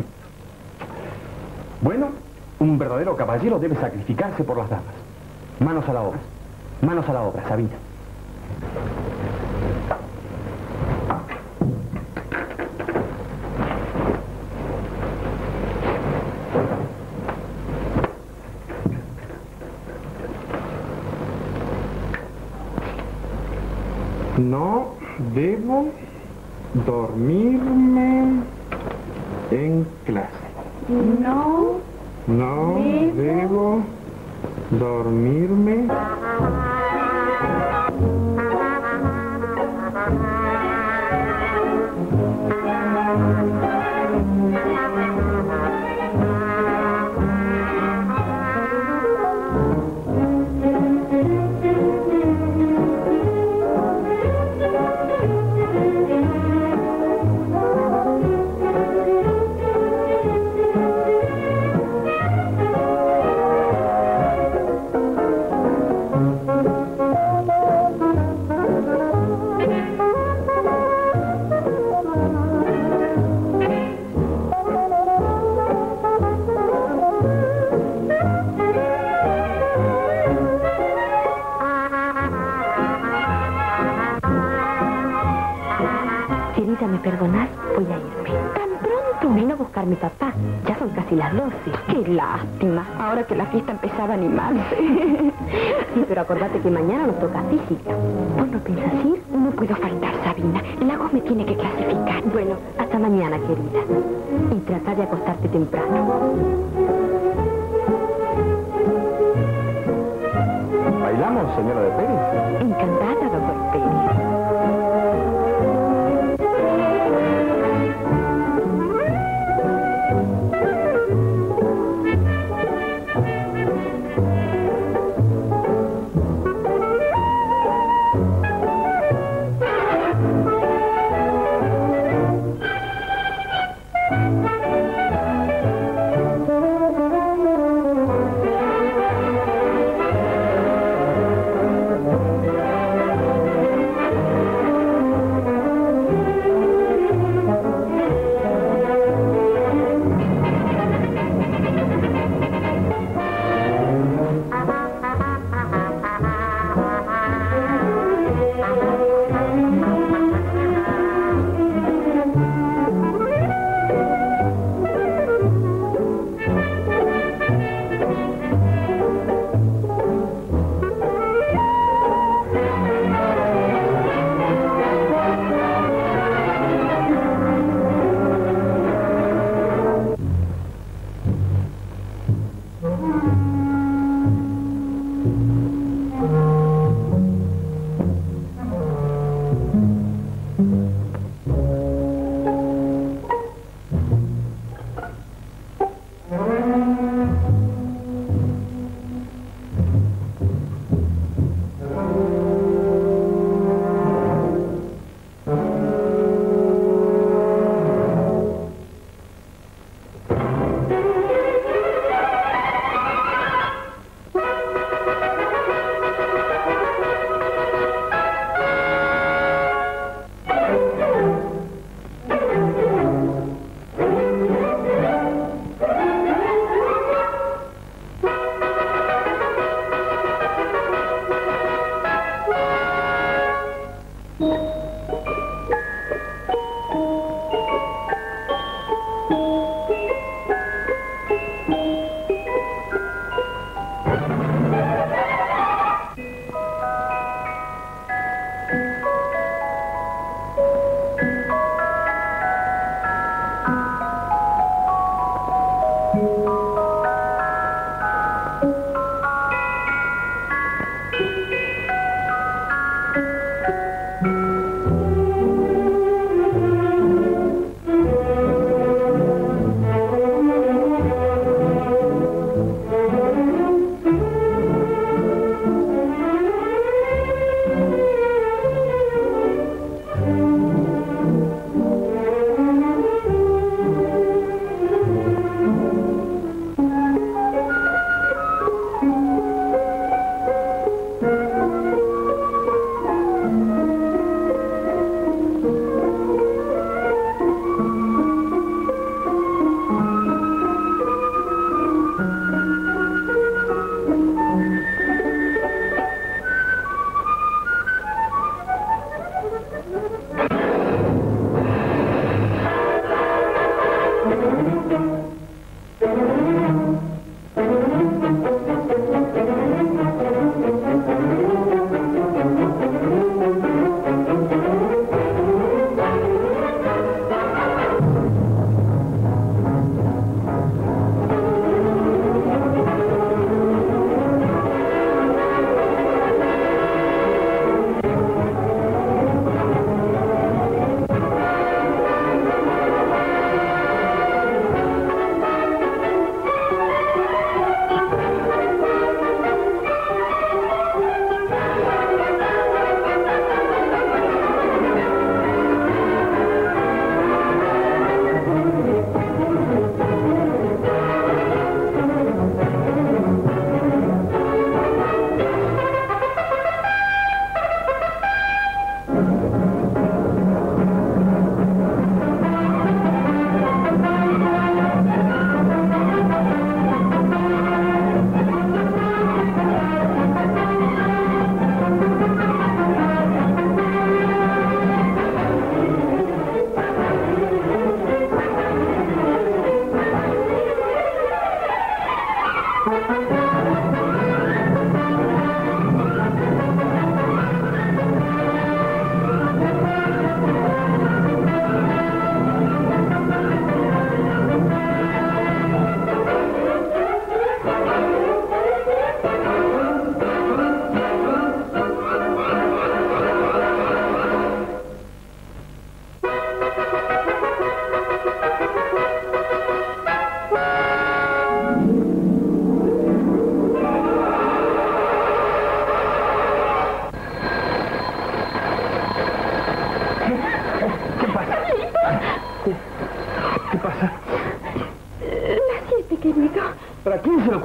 Bueno, un verdadero caballero debe sacrificarse por las damas. Manos a la obra. Manos a la obra, Sabina. No debo dormirme en clase. No. No debo dormirme. ¿Me perdonás? Voy a irme. ¿Tan pronto? Vino a buscar mi papá. Ya son casi las doce. Qué lástima. Ahora que la fiesta empezaba a animarse. Sí, pero acordate que mañana nos toca física. ¿Vos no piensas ir? No puedo faltar, Sabina. Lagos me tiene que clasificar. Bueno, hasta mañana, querida. Y trata de acostarte temprano. ¿Bailamos, señora de Pérez? Encantada, doctor Pérez.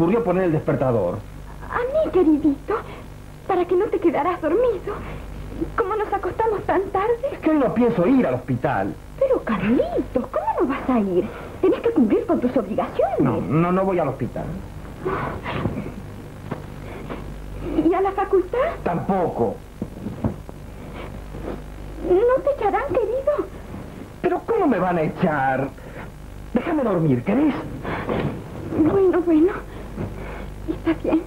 ocurrió poner el despertador? A mí, queridito, para que no te quedaras dormido. ¿Cómo nos acostamos tan tarde? Es que hoy no pienso ir al hospital. Pero, Carlitos, ¿cómo no vas a ir? Tenés que cumplir con tus obligaciones. No, no, no voy al hospital. ¿Y a la facultad? Tampoco. ¿No te echarán, querido? ¿Pero cómo me van a echar? Déjame dormir, ¿querés? Bueno, bueno. Está bien.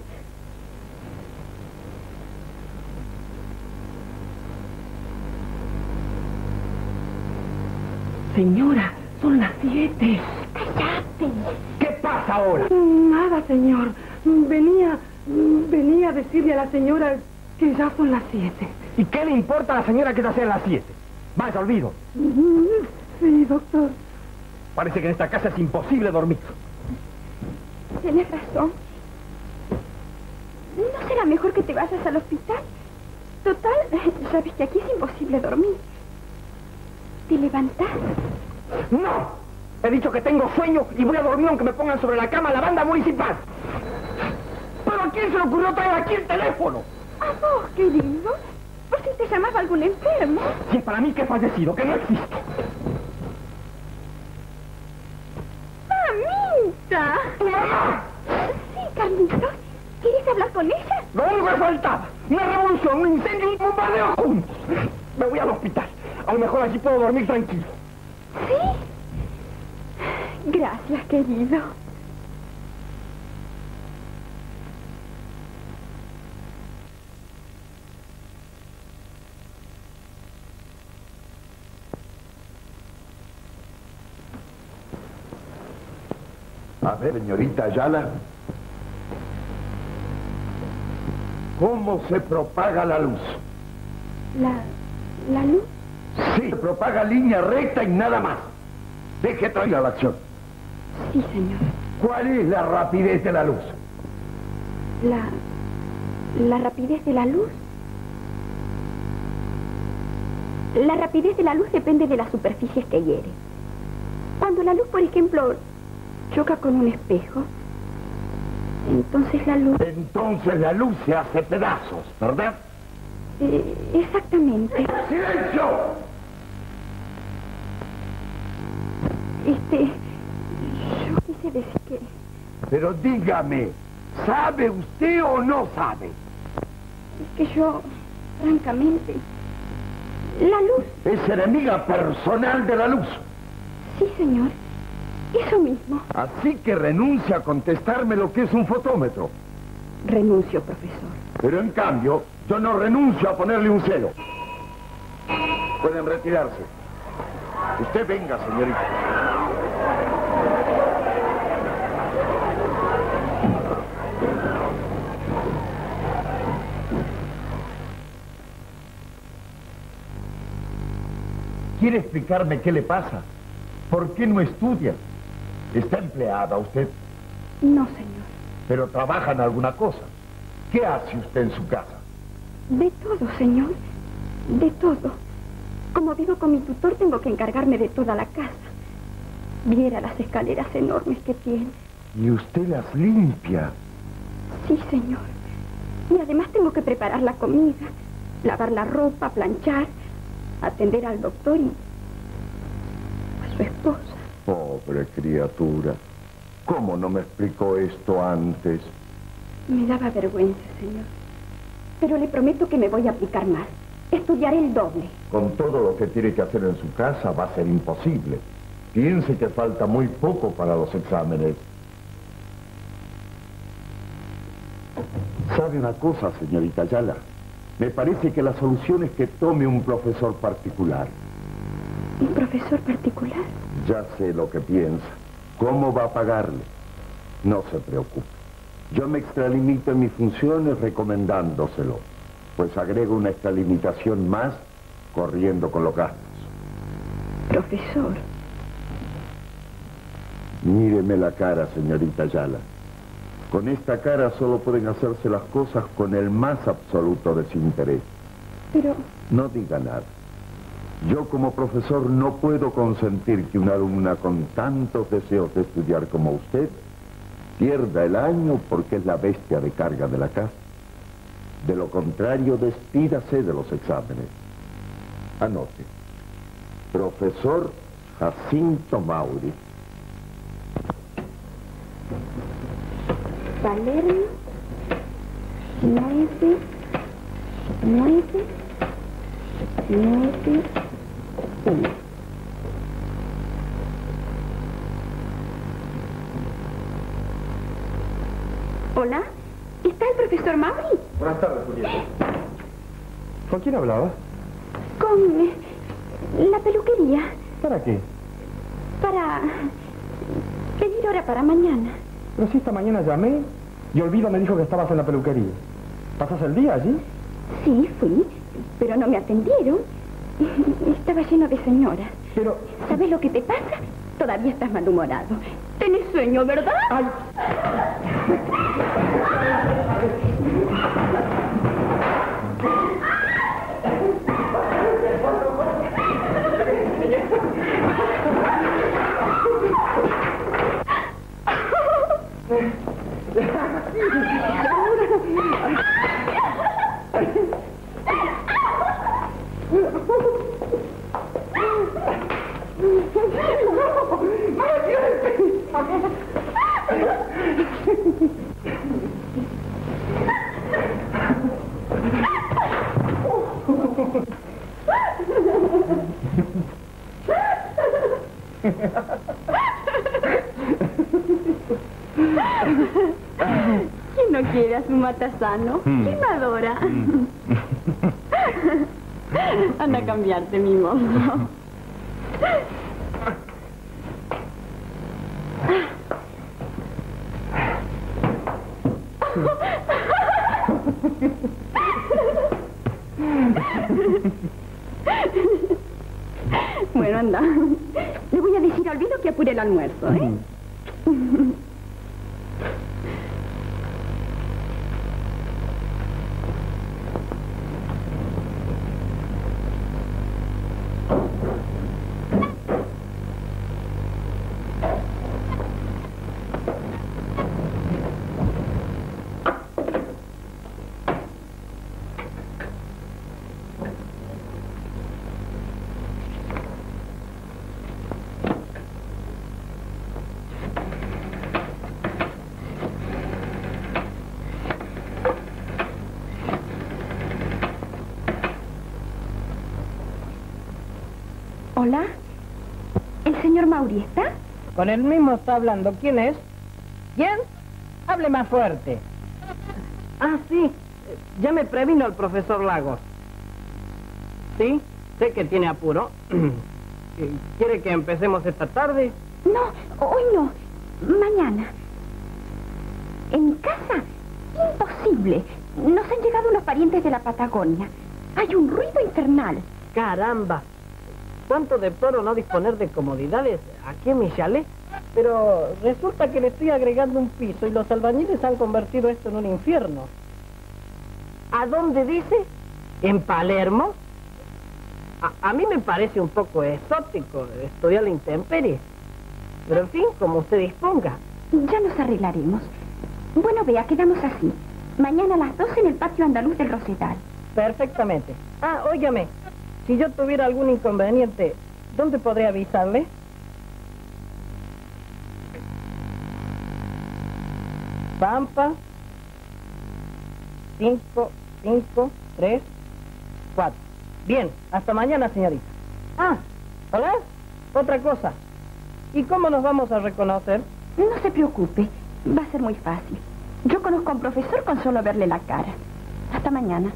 Señora, son las siete. ¡Cállate! ¿Qué pasa ahora? Nada, señor. Venía, venía a decirle a la señora que ya son las siete. ¿Y qué le importa a la señora que ya sean las siete? Vaya, olvido. Sí, doctor. Parece que en esta casa es imposible dormir. Tienes razón. ¿No será mejor que te vayas al hospital? Total, sabes que aquí es imposible dormir. ¿Te levantás? ¡No! He dicho que tengo sueño y voy a dormir aunque me pongan sobre la cama la banda municipal. ¿Pero a quién se le ocurrió traer aquí el teléfono? ¿A vos, querido? ¿Por si te llamaba algún enfermo? Si es para mí que he fallecido, que no existe. ¡Mamita! ¡Mamá! Sí, Carlitos. ¿Quieres hablar con ella? Lo único que faltaba. Una revolución, un incendio y un bombardeo juntos. Me voy al hospital. A lo mejor allí puedo dormir tranquilo. ¿Sí? Gracias, querido. A ver, señorita Ayala. ¿Cómo se propaga la luz? ¿La... la luz? Sí, se propaga línea recta y nada más. Deje traer a la acción. Sí, señor. ¿Cuál es la rapidez de la luz? La... la rapidez de la luz. La rapidez de la luz depende de las superficies que hiere. Cuando la luz, por ejemplo, choca con un espejo, entonces la luz... Entonces la luz se hace pedazos, ¿verdad? Eh, exactamente. ¡Silencio! Este... yo quise decir que... Pero dígame, ¿sabe usted o no sabe? Es que yo, francamente... la luz... Es enemiga personal de la luz. Sí, señor. Eso mismo. Así que renuncia a contestarme lo que es un fotómetro. Renuncio, profesor. Pero en cambio, yo no renuncio a ponerle un celo. Pueden retirarse. Usted venga, señorita. ¿Quiere explicarme qué le pasa? ¿Por qué no estudia? ¿Está empleada usted? No, señor. ¿Pero trabaja en alguna cosa? ¿Qué hace usted en su casa? De todo, señor. De todo. Como vivo con mi tutor, tengo que encargarme de toda la casa. Viera las escaleras enormes que tiene. ¿Y usted las limpia? Sí, señor. Y además tengo que preparar la comida, lavar la ropa, planchar, atender al doctor y a su esposa. Pobre criatura. ¿Cómo no me explicó esto antes? Me daba vergüenza, señor. Pero le prometo que me voy a aplicar más. Estudiaré el doble. Con todo lo que tiene que hacer en su casa va a ser imposible. Piense que falta muy poco para los exámenes. ¿Sabe una cosa, señorita Ayala? Me parece que la solución es que tome un profesor particular. ¿Un profesor particular? Ya sé lo que piensa. ¿Cómo va a pagarle? No se preocupe. Yo me extralimito en mis funciones recomendándoselo, pues agrego una extralimitación más corriendo con los gastos. Profesor. Míreme la cara, señorita Ayala. Con esta cara solo pueden hacerse las cosas con el más absoluto desinterés. Pero... No diga nada. Yo como profesor no puedo consentir que una alumna con tantos deseos de estudiar como usted Pierda el año porque es la bestia de carga de la casa. De lo contrario, despídase de los exámenes. Anote. Profesor Jacinto Mauri. Palermo, nueve, nueve, nueve, uno. Hola, ¿está el profesor Mauri? Buenas tardes, Julieta. ¿Con quién hablaba? Con eh, la peluquería. ¿Para qué? Para pedir hora para mañana. Pero si esta mañana llamé y Olvido me dijo que estabas en la peluquería. ¿Pasas el día allí? Sí, fui, pero no me atendieron. Estaba lleno de señoras. Pero... ¿Sabes lo que te pasa? Todavía estás malhumorado. Tenés sueño, ¿verdad? ¡Ay! ¿Quién no quiere a su matasano? Mm. ¿Quién me adora? Mm. Anda a cambiarte, mi mozo. Bueno, anda. Le voy a decir a Olvido que apure el almuerzo, ¿eh? Hola, ¿el señor Mauri está? Con él mismo está hablando. ¿Quién es? ¿Quién? Hable más fuerte. Ah, sí. Ya me previno el profesor Lagos. Sí, sé que tiene apuro. ¿Quiere que empecemos esta tarde? No, hoy no. Mañana. ¿En mi casa? Imposible. Nos han llegado unos parientes de la Patagonia. Hay un ruido infernal. Caramba. ¿Cuánto de toro no disponer de comodidades aquí en mi chalet? Pero resulta que le estoy agregando un piso y los albañiles han convertido esto en un infierno. ¿A dónde dice? ¿En Palermo? A, a mí me parece un poco exótico estudiar la intemperie. Pero en fin, como usted disponga. Ya nos arreglaremos. Bueno, vea, quedamos así. Mañana a las doce en el patio andaluz del Rosedal. Perfectamente. Ah, óigame. Si yo tuviera algún inconveniente, ¿dónde podré avisarle? Pampa. Cinco, cinco, tres, cuatro. Bien, hasta mañana, señorita. Ah, ¿hola? Otra cosa. ¿Y cómo nos vamos a reconocer? No se preocupe, va a ser muy fácil. Yo conozco a un profesor con solo verle la cara. Hasta mañana.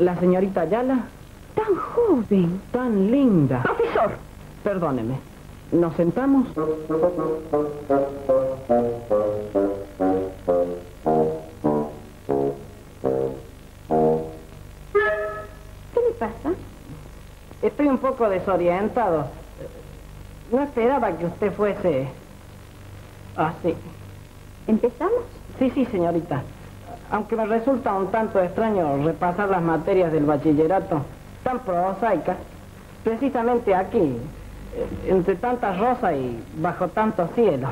¿La señorita Ayala? Tan joven. Tan linda. Profesor. Perdóneme. ¿Nos sentamos? ¿Qué le pasa? Estoy un poco desorientado. No esperaba que usted fuese así. ¿Empezamos? Sí, sí, señorita. Aunque me resulta un tanto extraño repasar las materias del bachillerato tan prosaicas, precisamente aquí, entre tantas rosas y bajo tanto cielo.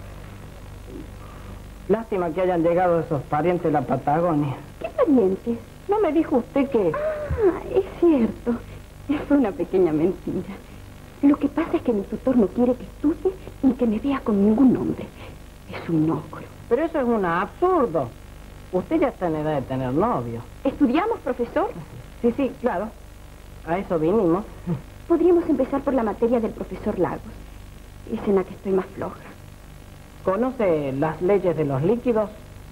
Lástima que hayan llegado esos parientes de la Patagonia. ¿Qué parientes? ¿No me dijo usted que...? Ah, es cierto. Fue una pequeña mentira. Lo que pasa es que mi tutor no quiere que estudie ni que me vea con ningún hombre. Es un ogro. Pero eso es un absurdo. Usted ya está en edad de tener novio. ¿Estudiamos, profesor? Sí, sí, claro. A eso vinimos. Podríamos empezar por la materia del profesor Lagos. Es en la que estoy más floja. ¿Conoce las leyes de los líquidos?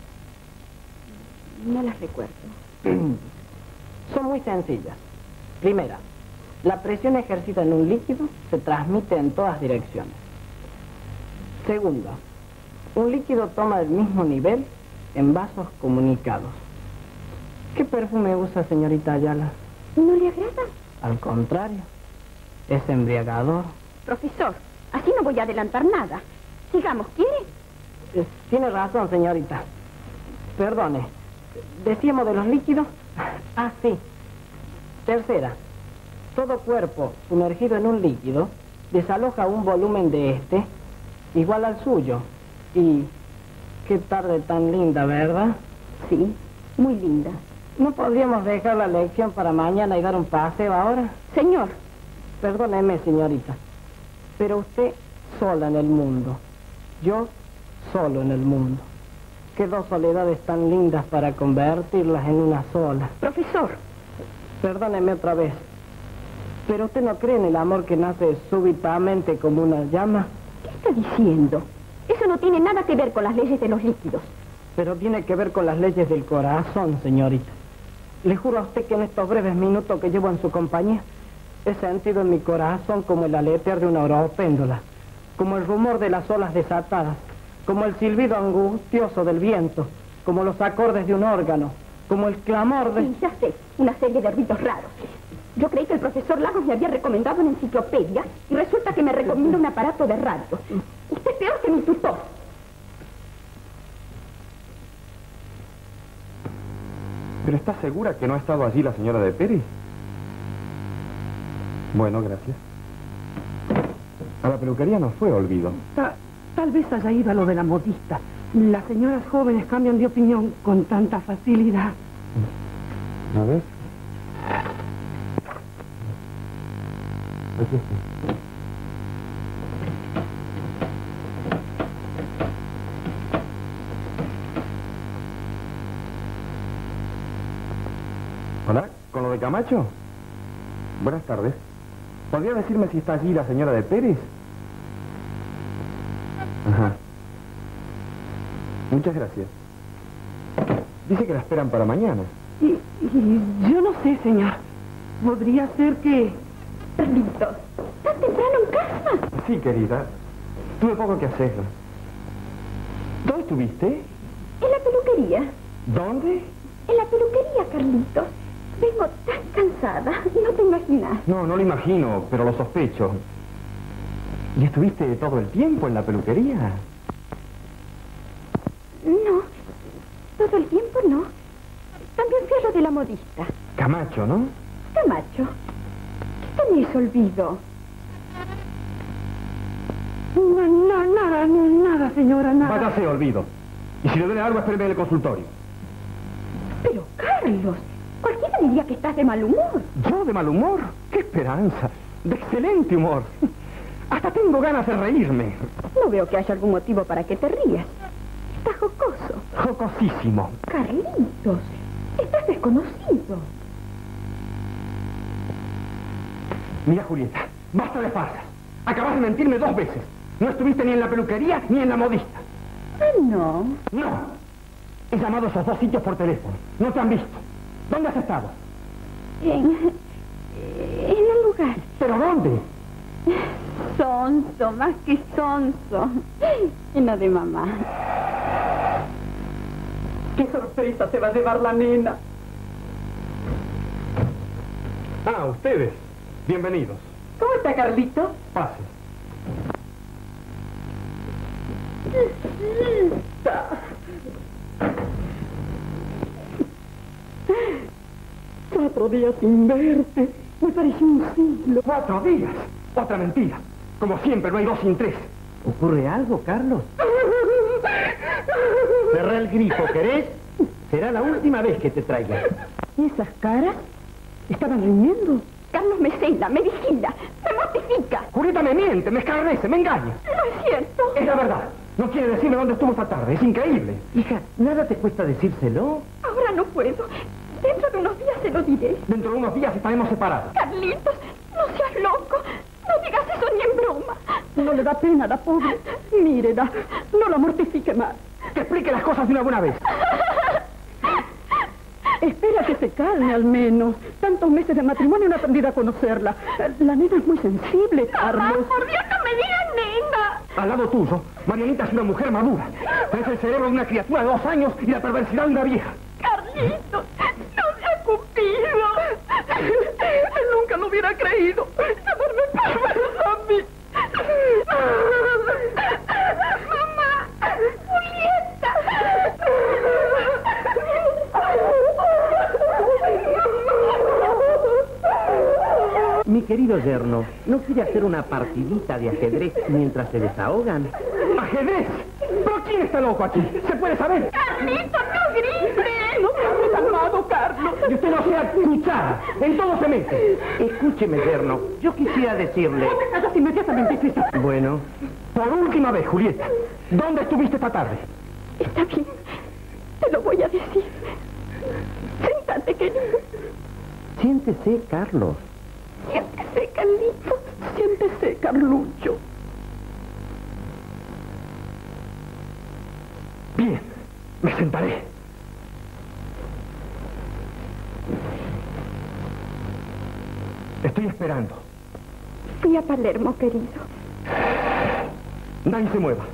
No las recuerdo. Son muy sencillas. Primera, la presión ejercida en un líquido se transmite en todas direcciones. Segunda, un líquido toma el mismo nivel en vasos comunicados. ¿Qué perfume usa, señorita Ayala? ¿No le agrada? Al contrario, es embriagador. Profesor, así no voy a adelantar nada. Sigamos, ¿quiere? Eh, tiene razón, señorita. Perdone, ¿decíamos de los líquidos? Ah, sí. Tercera, todo cuerpo sumergido en un líquido desaloja un volumen de este igual al suyo. Y qué tarde tan linda, ¿verdad? Sí, muy linda. ¿No podríamos dejar la lección para mañana y dar un paseo ahora? Señor. Perdóneme, señorita, pero usted sola en el mundo. Yo solo en el mundo. Qué dos soledades tan lindas para convertirlas en una sola. Profesor. Perdóneme otra vez, pero usted no cree en el amor que nace súbitamente como una llama. ¿Qué está diciendo? Eso no tiene nada que ver con las leyes de los líquidos. Pero tiene que ver con las leyes del corazón, señorita. Le juro a usted que en estos breves minutos que llevo en su compañía, he sentido en mi corazón como el aletear de una oropéndola, como el rumor de las olas desatadas, como el silbido angustioso del viento, como los acordes de un órgano, como el clamor de... Sí, ya sé, una serie de ruidos raros. Yo creí que el profesor Lagos me había recomendado una enciclopedia y resulta que me recomienda un aparato de radio. Usted es peor que mi tutor. ¿Pero está segura que no ha estado allí la señora de Pérez? Bueno, gracias. A la peluquería no fue, olvido. Ta- tal vez haya ido a lo de la modista. Las señoras jóvenes cambian de opinión con tanta facilidad. A ver. Aquí está. Hola, ¿con lo de Camacho? Buenas tardes. ¿Podría decirme si está allí la señora de Pérez? Ajá. Muchas gracias. Dice que la esperan para mañana. Y, y yo no sé, señor. Podría ser que... Carlitos, ¿tan temprano en casa? Sí, querida. Tuve poco que hacer. ¿Dónde estuviste? En la peluquería. ¿Dónde? En la peluquería, Carlitos. Vengo tan cansada, no te imaginas. No, no lo imagino, pero lo sospecho. ¿Y estuviste todo el tiempo en la peluquería? No, todo el tiempo no. También fui a lo de la modista. Camacho, ¿no? Camacho, ¿qué tenés, olvido? No, no, nada, no, nada, señora, nada. Váyase, olvido. Y si le duele algo, espéreme en el consultorio. Pero, Carlos, cualquiera diría que estás de mal humor. ¿Yo de mal humor? ¡Qué esperanza! ¡De excelente humor! Hasta tengo ganas de reírme. No veo que haya algún motivo para que te rías. Estás jocoso. Jocosísimo. Carlitos, estás desconocido. Mira, Julieta, basta de farsas. Acabas de mentirme dos veces. No estuviste ni en la peluquería ni en la modista. Ah, no. No. He llamado a esos dos sitios por teléfono. No te han visto. ¿Dónde has estado? En... en un lugar. ¿Pero dónde? Sonso, más que sonso. En lo de mamá. ¡Qué sorpresa se va a llevar la nena! Ah, ustedes. Bienvenidos. ¿Cómo está, Carlito? Pase. Cuatro días sin verte. Me pareció un siglo. ¿Cuatro días? Otra mentira. Como siempre, no hay dos sin tres. ¿Ocurre algo, Carlos? Cerrá el grifo, ¿querés? Será la última vez que te traiga. ¿Y esas caras? ¿Estaban riendo? Carlos me cela, me vigila, me mortifica. Julieta me miente, me escarnece, me engaña. No es cierto. Es la verdad. No quiere decirme dónde estuvo esta tarde. Es increíble. Hija, ¿nada te cuesta decírselo? Ahora no puedo. Dentro de unos días se lo diré. Dentro de unos días estaremos separados. Carlitos, no seas loco. No digas eso ni en broma. No le da pena a la pobre. Mírela, no la mortifique más. Que explique las cosas de una buena vez. Espera que se calme al menos. Tantos meses de matrimonio no he aprendido a conocerla. La nena es muy sensible, Carlos. Mamá, por Dios, no me digas nena. Al lado tuyo, Marianita es una mujer madura. Es el cerebro de una criatura de dos años y la perversidad de una vieja. Carlitos, no seas cupido. Él nunca lo hubiera creído. Llamarme perversa a mí. Mamá, Julieta. Mi querido yerno, ¿no quiere hacer una partidita de ajedrez mientras se desahogan? ¿Ajedrez? ¿Pero quién está loco aquí? ¿Se puede saber? Carlitos, no grites. No seas calmado, Carlos. Y usted no sea cuchara. En todo se mete. Escúcheme, yerno. Yo quisiera decirle... No te callas inmediatamente, César. Bueno, Por última vez, Julieta. ¿Dónde estuviste esta tarde? Está bien, te lo voy a decir. Siéntate, querido. siéntese, Carlos. Siéntese, Carlitos. Siéntese, Carlucho. Bien, me sentaré. Estoy esperando. Fui a Palermo, querido. Nadie se mueva.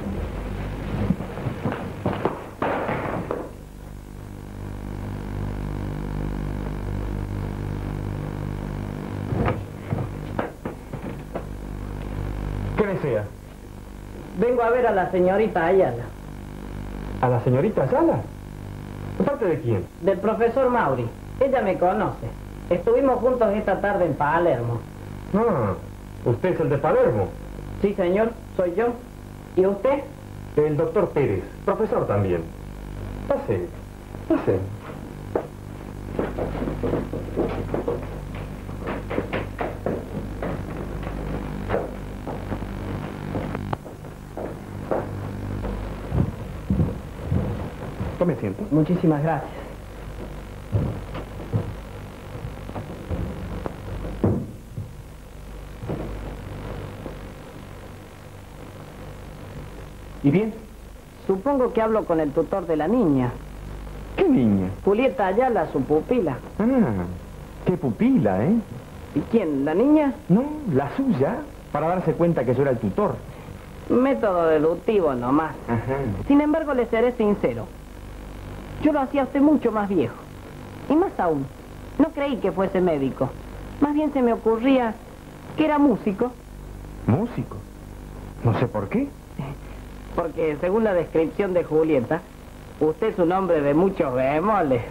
¿Qué desea? Vengo a ver a la señorita Ayala. ¿A la señorita Ayala? ¿De parte de quién? Del profesor Mauri. Ella me conoce. Estuvimos juntos esta tarde en Palermo. Ah, usted es el de Palermo. Sí, señor, soy yo. ¿Y usted? El doctor Pérez, profesor también. Pase, pase. Tome asiento. Muchísimas gracias. ¿Y bien? Supongo que hablo con el tutor de la niña. ¿Qué niña? Julieta Ayala, su pupila. Ah, qué pupila, ¿eh? ¿Y quién? ¿La niña? No, la suya, para darse cuenta que yo era el tutor. Método deductivo nomás. Ajá. Sin embargo, le seré sincero. Yo lo hacía a usted mucho más viejo. Y más aún, no creí que fuese médico. Más bien se me ocurría que era músico. ¿Músico? No sé por qué. Porque según la descripción de Julieta, usted es un hombre de muchos bemoles.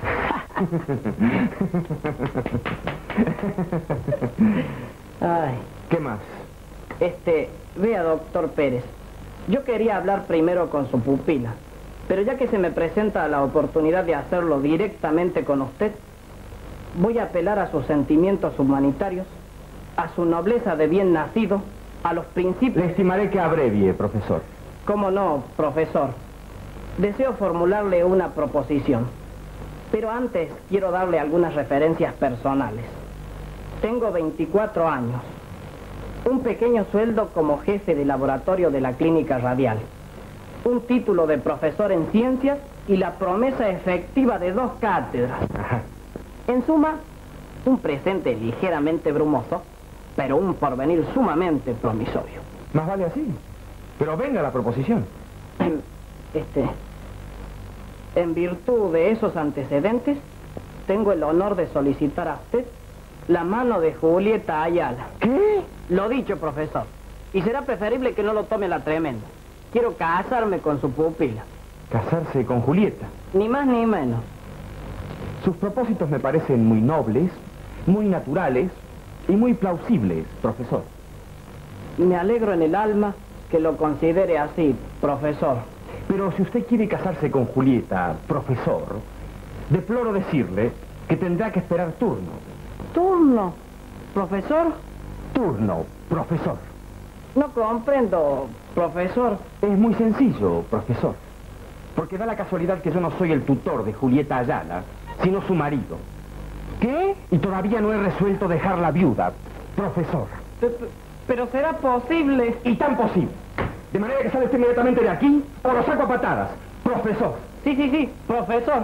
Ay. ¿Qué más? Este, vea, doctor Pérez. Yo quería hablar primero con su pupila. Pero ya que se me presenta la oportunidad de hacerlo directamente con usted, voy a apelar a sus sentimientos humanitarios, a su nobleza de bien nacido, a los principios... Le estimaré que abrevie, profesor. ¿Cómo no, profesor? Deseo formularle una proposición. Pero antes quiero darle algunas referencias personales. Tengo veinticuatro años. Un pequeño sueldo como jefe de laboratorio de la clínica radial. Un título de profesor en ciencias y la promesa efectiva de dos cátedras. Ajá. En suma, Un presente ligeramente brumoso, pero un porvenir sumamente promisorio. Más vale así. Pero venga la proposición. Este... En virtud de esos antecedentes, tengo el honor de solicitar a usted la mano de Julieta Ayala. ¿Qué? Lo dicho, profesor. Y será preferible que no lo tome la tremenda. Quiero casarme con su pupila. Casarse con Julieta. Ni más ni menos. Sus propósitos me parecen muy nobles, muy naturales y muy plausibles, profesor. Me alegro en el alma que lo considere así, profesor. Pero si usted quiere casarse con Julieta, profesor, deploro decirle que tendrá que esperar turno. ¿Turno, profesor? Turno, profesor. No comprendo, profesor. Es muy sencillo, profesor. Porque da la casualidad que yo no soy el tutor de Julieta Ayala, sino su marido. ¿Qué? Y todavía no he resuelto dejarla viuda, profesor. Pero será posible. Y tan posible. De manera que sale usted inmediatamente de aquí o lo saco a patadas, profesor. Sí, sí, sí, profesor.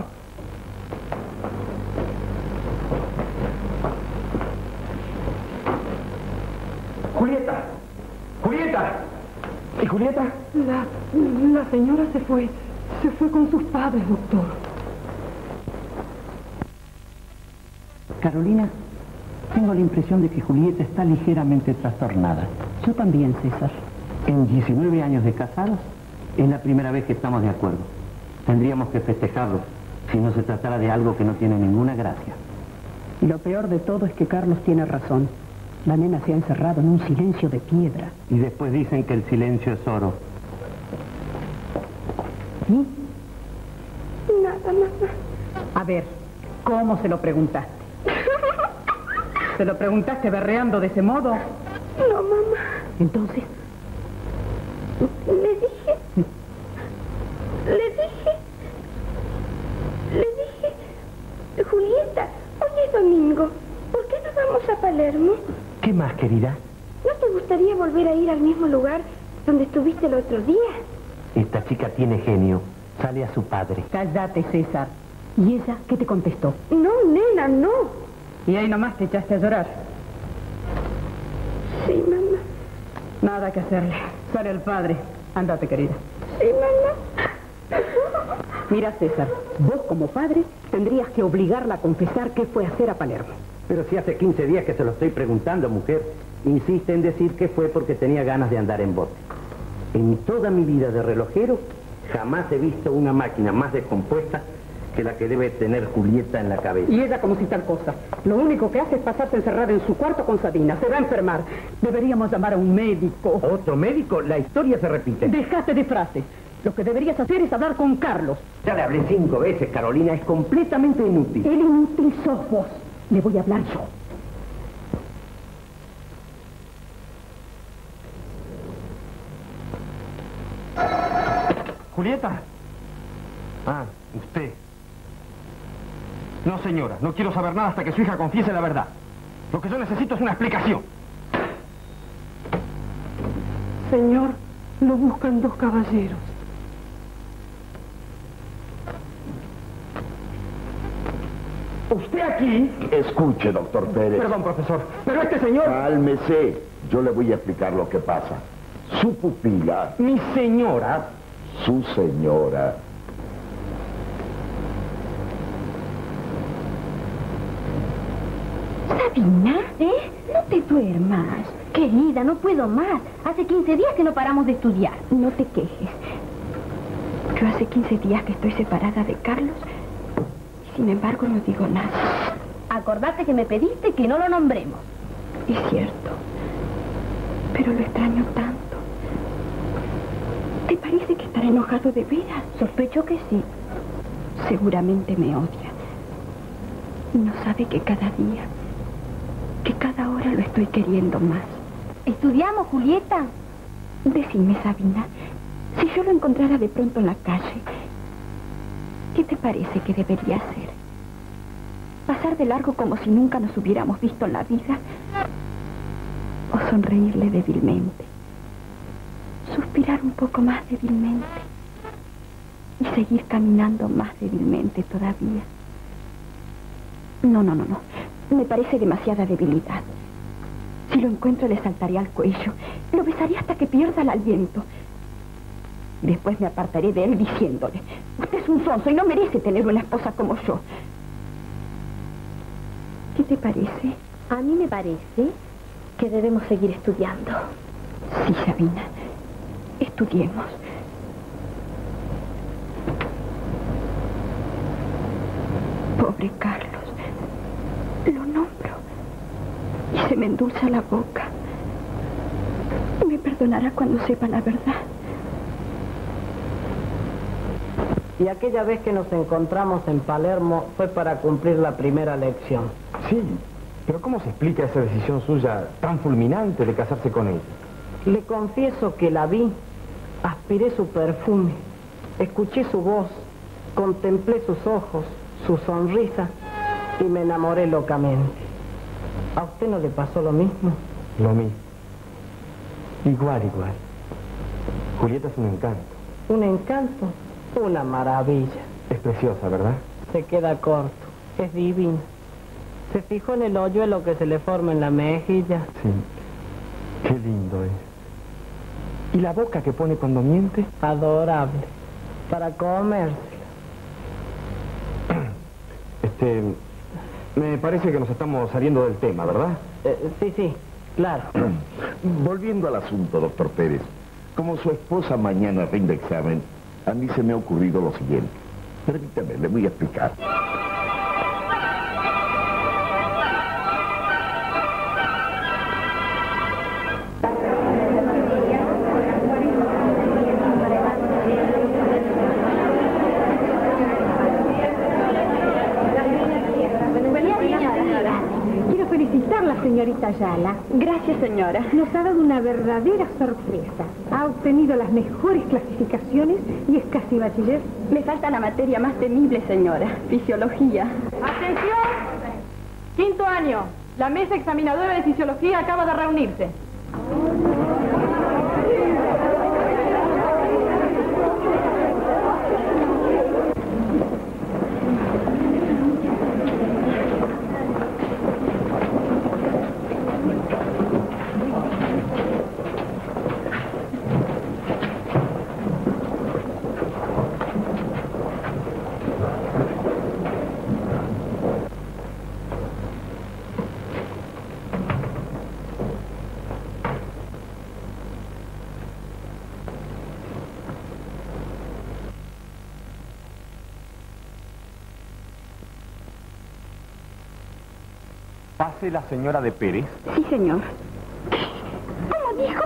Julieta. Julieta. ¿Y Julieta? La, la señora se fue. Se fue con sus padres, doctor. Carolina, tengo la impresión de que Julieta está ligeramente trastornada. Yo también, César. En diecinueve años de casados, es la primera vez que estamos de acuerdo. Tendríamos que festejarlo, si no se tratara de algo que no tiene ninguna gracia. Y lo peor de todo es que Carlos tiene razón. La nena se ha encerrado en un silencio de piedra. Y después dicen que el silencio es oro. ¿Sí? Nada, mamá. A ver, ¿cómo se lo preguntaste? ¿Se lo preguntaste berreando de ese modo? No, mamá. Entonces... Le dije... Le dije... Le dije... Julieta, hoy es domingo. ¿Por qué no vamos a Palermo? ¿Qué más, querida? ¿No te gustaría volver a ir al mismo lugar donde estuviste el otro día? Esta chica tiene genio. Sale a su padre. Cállate, César. ¿Y ella qué te contestó? No, nena, no. Y ahí nomás te echaste a llorar. Sí, mamá. Nada que hacerle. Sale el padre. Ándate, querida. Sí, mamá. Mira, César, vos como padre tendrías que obligarla a confesar qué fue a hacer a Palermo. Pero si hace quince días que se lo estoy preguntando, mujer, insiste en decir que fue porque tenía ganas de andar en bote. En toda mi vida de relojero, jamás he visto una máquina más descompuesta que la que debe tener Julieta en la cabeza. Y ella como si tal cosa. Lo único que hace es pasarse encerrada en su cuarto con Sabina. Se va a enfermar. Deberíamos llamar a un médico. ¿Otro médico? La historia se repite. Dejate de frases. Lo que deberías hacer es hablar con Carlos. Ya le hablé cinco veces, Carolina. Es completamente inútil. El inútil sos vos. Le voy a hablar yo. ¿Julieta? Ah, usted. No, señora, no quiero saber nada hasta que su hija confiese la verdad. Lo que yo necesito es una explicación. Señor, lo buscan dos caballeros. ¿Usted aquí? Escuche, doctor Pérez. Perdón, profesor, pero este señor... Cálmese. Yo le voy a explicar lo que pasa. Su pupila... Mi señora... Su señora... Sabina, ¿eh? No te duermas. Querida, no puedo más. Hace quince días que no paramos de estudiar. No te quejes. Yo hace quince días que estoy separada de Carlos y sin embargo no digo nada. Acordate que me pediste que no lo nombremos. Es cierto, pero lo extraño tanto. ¿Te parece que estará enojado de veras? Sospecho que sí. Seguramente me odia. Y no sabe que cada día, que cada hora lo estoy queriendo más. ¿Estudiamos, Julieta? Decime, Sabina, si yo lo encontrara de pronto en la calle, ¿qué te parece que debería hacer? ¿Pasar de largo como si nunca nos hubiéramos visto en la vida? ¿O sonreírle débilmente? ¿Suspirar un poco más débilmente? ¿Y seguir caminando más débilmente todavía? No, no, no, no. Me parece demasiada debilidad. Si lo encuentro, le saltaré al cuello. Lo besaré hasta que pierda el aliento. Después me apartaré de él diciéndole: usted es un sonso y no merece tener una esposa como yo. ¿Qué te parece? A mí me parece que debemos seguir estudiando. Sí, Sabina. Estudiemos. Pobre Carlos. Lo nombro y se me endulza la boca. Me perdonará cuando sepa la verdad. Y aquella vez que nos encontramos en Palermo fue para cumplir la primera lección. Sí, pero ¿cómo se explica esa decisión suya tan fulminante de casarse con él? Le confieso que la vi, aspiré su perfume, escuché su voz, contemplé sus ojos, su sonrisa y me enamoré locamente. ¿A usted no le pasó lo mismo? Lo mismo. Igual, igual. Julieta es un encanto. ¿Un encanto? Una maravilla. Es preciosa, ¿verdad? Se queda corto, es divina. ¿Se fijó en el hoyuelo que se le forma en la mejilla? Sí. Qué lindo es. ¿Y la boca que pone cuando miente? Adorable. Para comérsela. Este... Me parece que nos estamos saliendo del tema, ¿verdad? Eh, sí, sí, claro. Volviendo al asunto, doctor Pérez. Como su esposa mañana rinde examen, a mí se me ha ocurrido lo siguiente. Permítame, le voy a explicar. Señorita Ayala. Gracias, señora. Nos ha dado una verdadera sorpresa. Ha obtenido las mejores clasificaciones y es casi bachiller. Me falta la materia más temible, señora. Fisiología. ¡Atención! Quinto año. La mesa examinadora de fisiología acaba de reunirse. ¿Pase la señora de Pérez? Sí, señor. ¿Cómo dijo?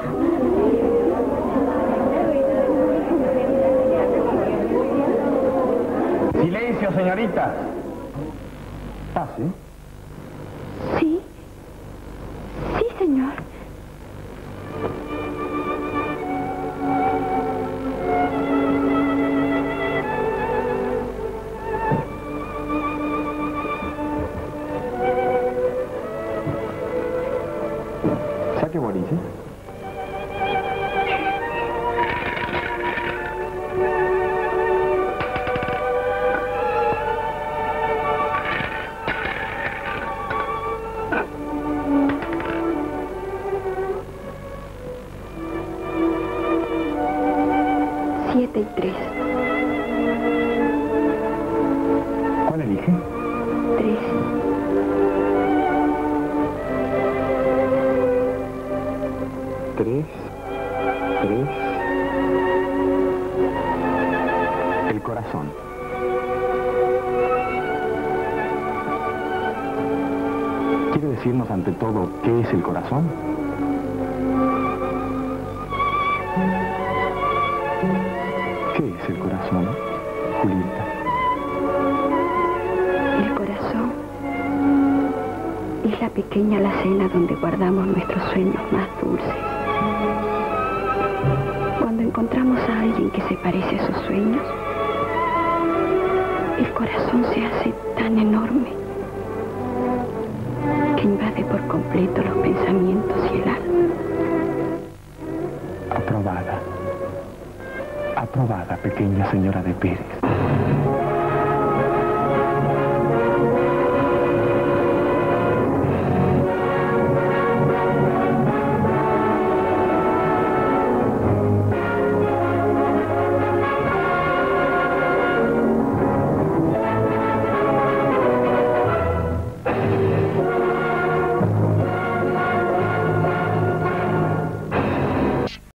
Silencio, señorita. Pase. Sí. Sí, señor. Saque boliche. Siete y tres. ¿Cuál elige? Tres. Tres, tres. El corazón. ¿Quiere decirnos ante todo qué es el corazón? ¿Qué es el corazón, Julieta? El corazón es la pequeña alacena donde guardamos nuestros sueños más dulces. Cuando encontramos a alguien que se parece a sus sueños, el corazón se hace tan enorme que invade por completo los pensamientos y el alma. Aprobada. Aprobada, pequeña señora de Pérez.